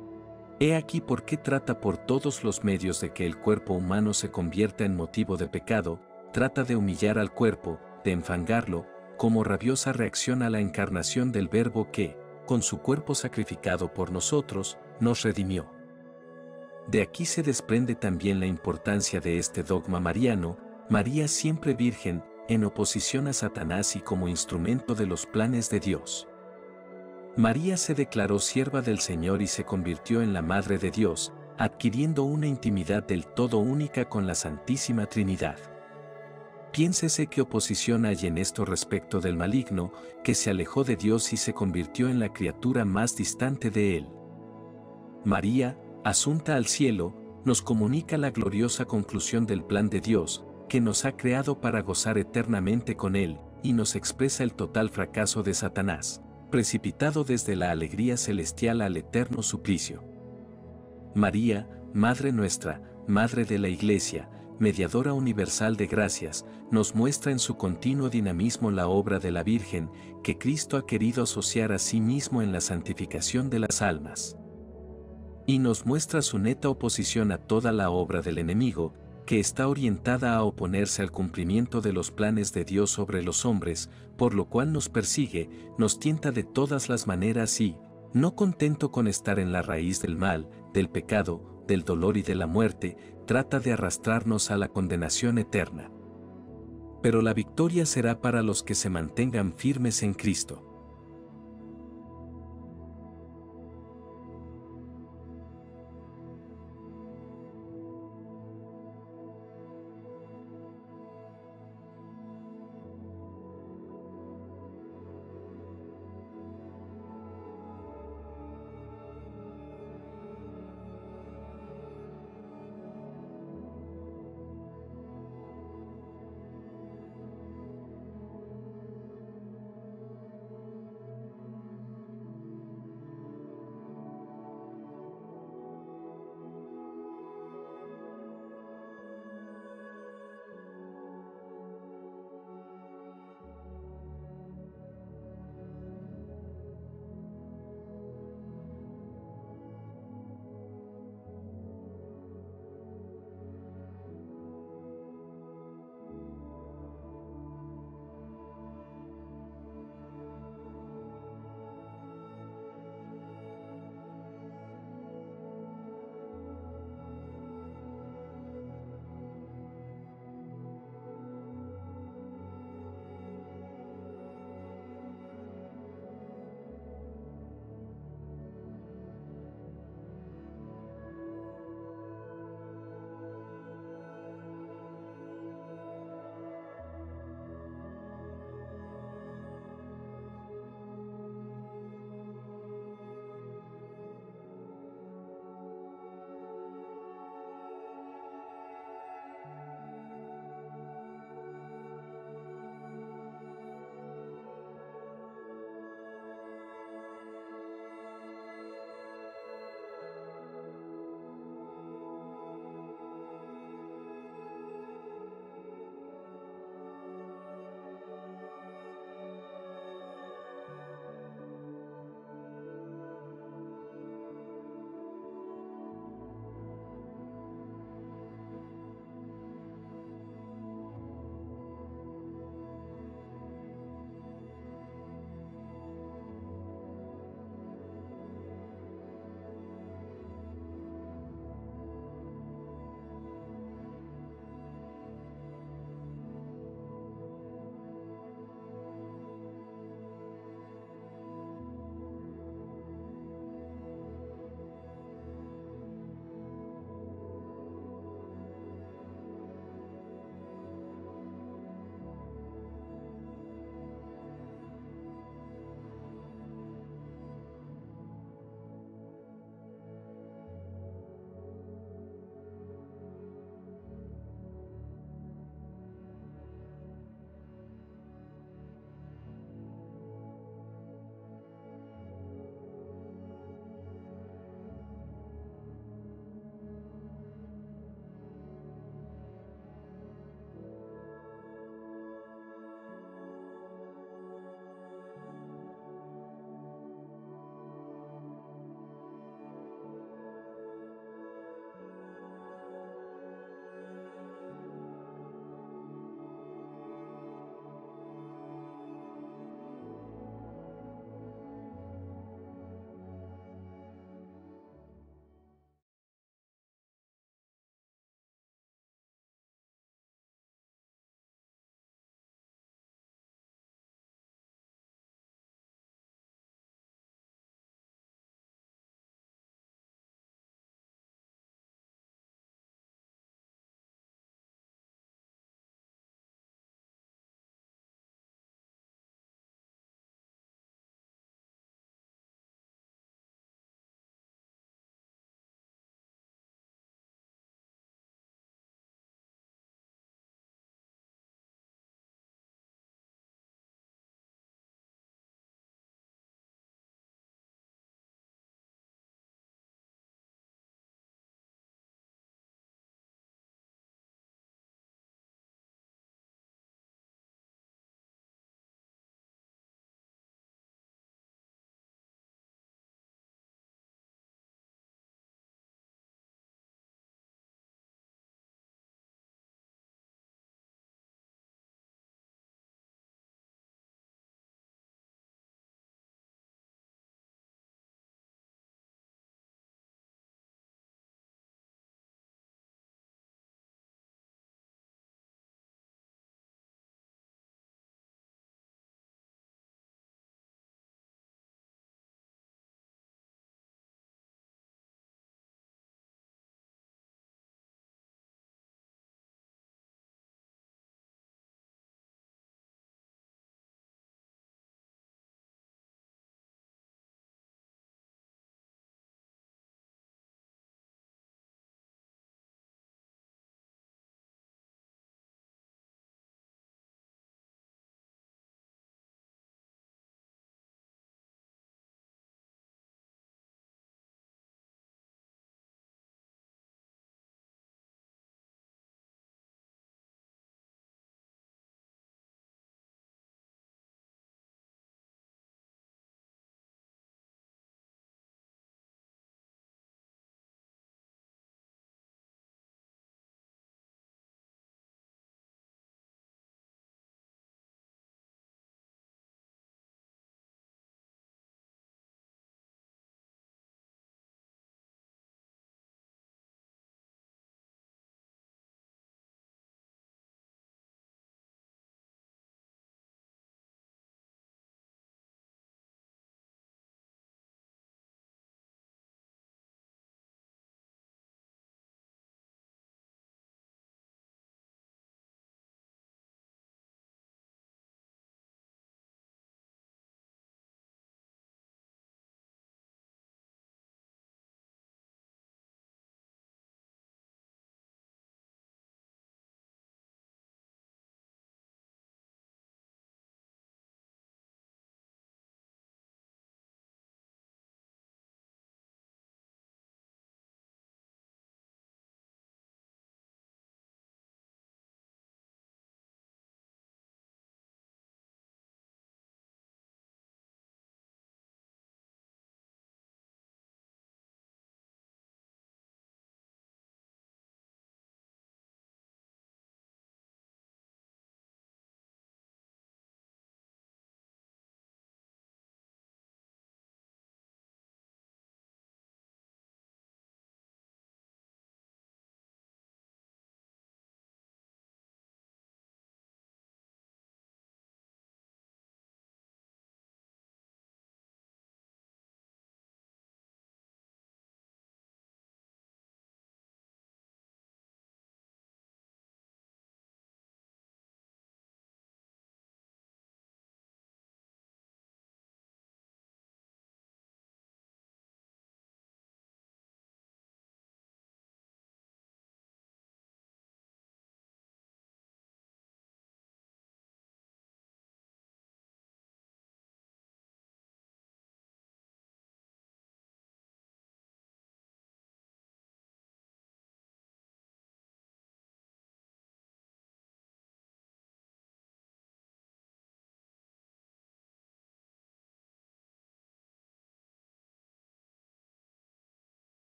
He aquí por qué trata por todos los medios de que el cuerpo humano se convierta en motivo de pecado, trata de humillar al cuerpo, de enfangarlo, como rabiosa reacción a la encarnación del Verbo que, con su cuerpo sacrificado por nosotros, nos redimió. De aquí se desprende también la importancia de este dogma mariano, María siempre virgen, en oposición a Satanás y como instrumento de los planes de Dios. María se declaró sierva del Señor y se convirtió en la Madre de Dios, adquiriendo una intimidad del todo única con la Santísima Trinidad. Piénsese qué oposición hay en esto respecto del maligno, que se alejó de Dios y se convirtió en la criatura más distante de él. María, asunta al cielo, nos comunica la gloriosa conclusión del plan de Dios, que nos ha creado para gozar eternamente con Él, y nos expresa el total fracaso de Satanás, precipitado desde la alegría celestial al eterno suplicio. María, Madre nuestra, Madre de la Iglesia, mediadora universal de gracias, nos muestra en su continuo dinamismo la obra de la Virgen, que Cristo ha querido asociar a sí mismo en la santificación de las almas. Y nos muestra su neta oposición a toda la obra del enemigo, que está orientada a oponerse al cumplimiento de los planes de Dios sobre los hombres, por lo cual nos persigue, nos tienta de todas las maneras y, no contento con estar en la raíz del mal, del pecado, del dolor y de la muerte, trata de arrastrarnos a la condenación eterna. Pero la victoria será para los que se mantengan firmes en Cristo.